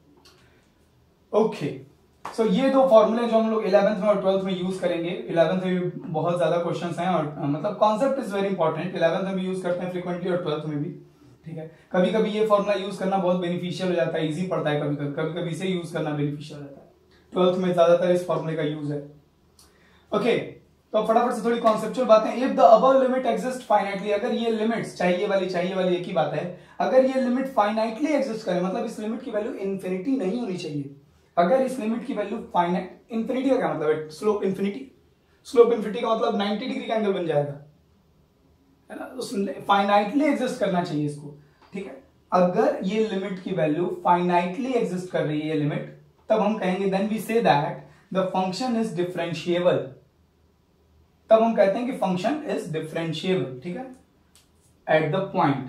ओके, सो ये दो फॉर्मूले जो हम लोग 11th में और 12th में यूज करेंगे। 11th में भी बहुत ज्यादा क्वेश्चंस हैं और मतलब concept is very important. 11th में भी यूज करते हैं फ्रीक्वेंटली और 12th में भी, ठीक है। कभी कभी ये फॉर्मूला यूज करना बहुत बेनिफिशियल हो जाता है, इजी पड़ता है, कभी कभी इसे यूज करना बेनिफिशियल हो जाता है। 12th में ज्यादातर इस फॉर्मूले का यूज है। ओके, तो फटाफट से थोड़ी कॉन्सेप्चुअल बातें। If the above limit exist finitely, अगर ये लिमिट्स, चाहिए वाली एक ही बात है, अगर ये लिमिट फाइनाइटली एग्जिस्ट करे, मतलब इस लिमिट की वैल्यू इन्फिनिटी नहीं होनी चाहिए। अगर इस लिमिट की वैल्यू फाइनाइट, इन्फिनिटी का क्या मतलब है? स्लोप इन्फिनिटी, स्लोप इन्फिनिटी का मतलब 90 डिग्री का एंगल बन जाएगा, है ना। उस फाइनाइटली एग्जिस्ट करना चाहिए इसको, ठीक है। अगर ये लिमिट की वैल्यू फाइनाइटली एग्जिस्ट कर रही है ये लिमिट, तब हम कहेंगे then we say that the function is differentiable. तब हम कहते हैं कि फंक्शन इज डिफरेंशिएबल, ठीक है, एट द पॉइंट,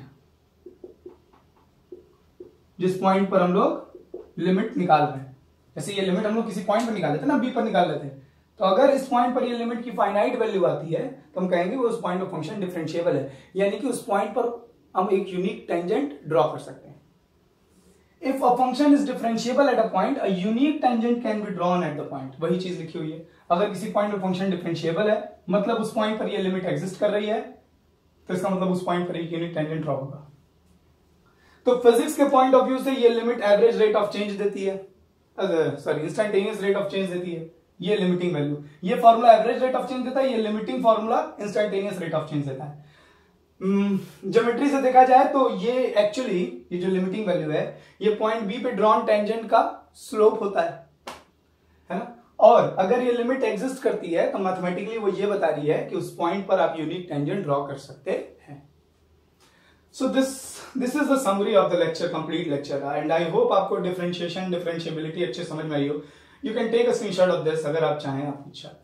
जिस पॉइंट पर हम लोग लिमिट निकाल रहे हैं। जैसे ये लिमिट हम लोग किसी पॉइंट पर निकाल लेते हैं ना, बी पर निकाल लेते हैं, तो अगर इस पॉइंट पर ये लिमिट की फाइनाइट वैल्यू आती है तो हम कहेंगे वो उस पॉइंट पर फंक्शन डिफरेंशिएबल है, यानी कि उस पॉइंट पर हम एक यूनिक टेंजेंट ड्रॉ कर सकते हैं। If a function is differentiable at a point, a unique tangent can be drawn at the point. वही चीज लिखी हुई है, अगर किसी पॉइंट पर फंक्शन डिफरेंशिएबल है मतलब उस पॉइंट पर ये लिमिट एग्जिस्ट कर रही है, तो इसका मतलब उस पॉइंट पर एक यूनिक टेंजेंट ड्रॉ होगा। तो फिजिक्स के पॉइंट ऑफ व्यू से ये limit average rate of change देती है, sorry instantaneous rate of change देती है, ये लिमिटिंग वैल्यू। ये formula average rate of change देता है, ये limiting formula instantaneous rate of change देता है। ज्योमेट्री से देखा जाए तो ये एक्चुअली ये जो लिमिटिंग वैल्यू है ये पॉइंट बी पे ड्रॉन टेंजेंट का स्लोप होता है ना। और अगर ये लिमिट एग्जिस्ट करती है तो मैथमेटिकली वो ये बता रही है कि उस पॉइंट पर आप यूनिक टेंजेंट ड्रॉ कर सकते हैं। So this is the summary of the lecture, complete lecture, and I hope आपको डिफरेंशिएशन डिफरेंशिएबिलिटी अच्छे समझ में आई हो। You can take a screenshot of this अगर आप चाहें आपकी इच्छा।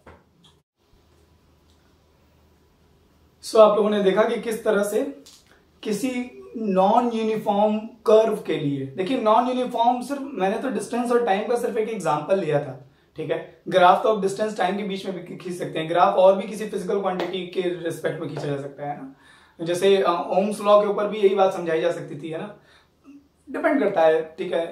सो आप लोगों ने देखा कि किस तरह से किसी नॉन यूनिफॉर्म कर्व के लिए, देखिए नॉन यूनिफॉर्म सिर्फ मैंने तो डिस्टेंस और टाइम का सिर्फ एक एग्जांपल लिया था, ठीक है। ग्राफ तो आप डिस्टेंस टाइम के बीच में भी खींच सकते हैं, ग्राफ और भी किसी फिजिकल क्वांटिटी के रिस्पेक्ट में खींचा जा सकता है ना। जैसे ओम्स लॉ के ऊपर भी यही बात समझाई जा सकती थी, है ना। डिपेंड करता है, ठीक है।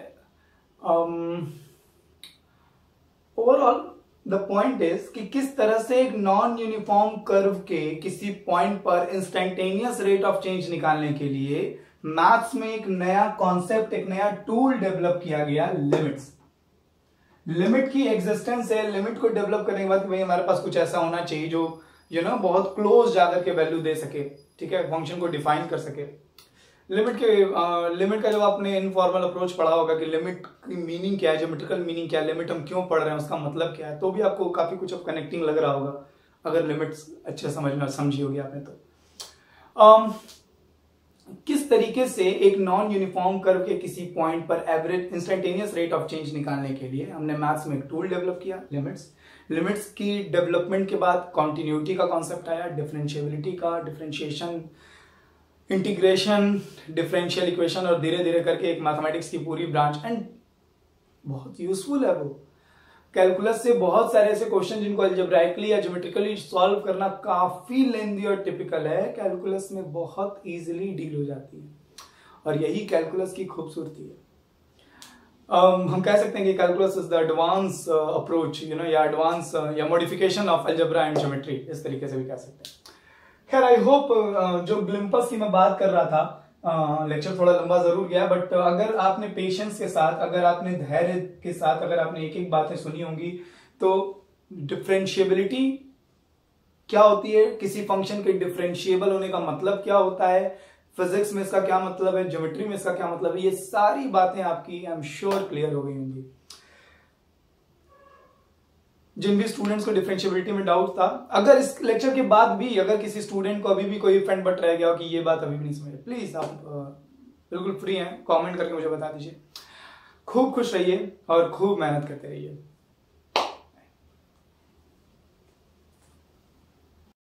ओवरऑल द पॉइंट इज कि किस तरह से एक नॉन यूनिफॉर्म कर्व के किसी पॉइंट पर इंस्टेंटेनियस रेट ऑफ चेंज निकालने के लिए मैथ्स में एक नया कॉन्सेप्ट, एक नया टूल डेवलप किया गया, लिमिट्स। लिमिट की एग्जिस्टेंस है, लिमिट को डेवलप करने के बाद भाई हमारे पास कुछ ऐसा होना चाहिए जो बहुत क्लोज जाकर के वैल्यू दे सके, ठीक है, फंक्शन को डिफाइन कर सके। लिमिट का जब आपने इनफॉर्मल अप्रोच पढ़ा होगा कि लिमिट की मीनिंग क्या है, ज्योमेट्रिकल मीनिंग क्या है, लिमिट हम क्यों पढ़ रहे हैं, उसका मतलब क्या है, तो भी आपको काफी कुछ अब कनेक्टिंग लग रहा होगा अगर लिमिट्स अच्छे समझी होगी आपने तो। किस तरीके से एक नॉन यूनिफॉर्म कर्व के किसी पॉइंट पर average instantaneous rate of change निकालने के लिए हमने मैथ्स में एक टूल डेवलप किया, लिमिट्स की डेवलपमेंट के बाद कॉन्टिन्यूटी का कॉन्सेप्ट आया, डिफरेंशिएबिलिटी का, डिफरेंशिएशन, इंटीग्रेशन, डिफरेंशियल इक्वेशन, और धीरे धीरे करके एक मैथमेटिक्स की पूरी ब्रांच। एंड बहुत यूजफुल है वो। कैलकुलस से बहुत सारे ऐसे क्वेश्चन जिनको अलजेब्राइकली या ज्योमेट्रिकली सॉल्व करना काफी लेंदी और टिपिकल है, कैलकुलस में बहुत इजीली डील हो जाती है, और यही कैलकुलस की खूबसूरती है। हम कह सकते हैं कि calculus is the advance approach, या एडवांस या modification of algebra and geometry, इस तरीके से भी कह सकते हैं। खैर आई होप जो ग्लिम्पस की मैं बात कर रहा था, लेक्चर थोड़ा लंबा जरूर गया, बट अगर आपने पेशेंस के साथ, अगर आपने धैर्य के साथ, अगर आपने एक एक बातें सुनी होंगी, तो डिफरेंशिएबिलिटी क्या होती है, किसी फंक्शन के डिफरेंशिएबल होने का मतलब क्या होता है, फिजिक्स में इसका क्या मतलब है, ज्योमेट्री में इसका क्या मतलब है, ये सारी बातें आपकी आई एम श्योर क्लियर हो गई होंगी। जिन भी स्टूडेंट्स को डिफरेंशिएबिलिटी में डाउट था, अगर इस लेक्चर के बाद भी अगर किसी स्टूडेंट को अभी भी कोई फ्रेंड बट रह गया हो कि ये बात अभी भी नहीं समझे, प्लीज आप बिल्कुल फ्री हैं, कमेंट करके मुझे बता दीजिए। खूब खुश रहिए और खूब मेहनत करते रहिए।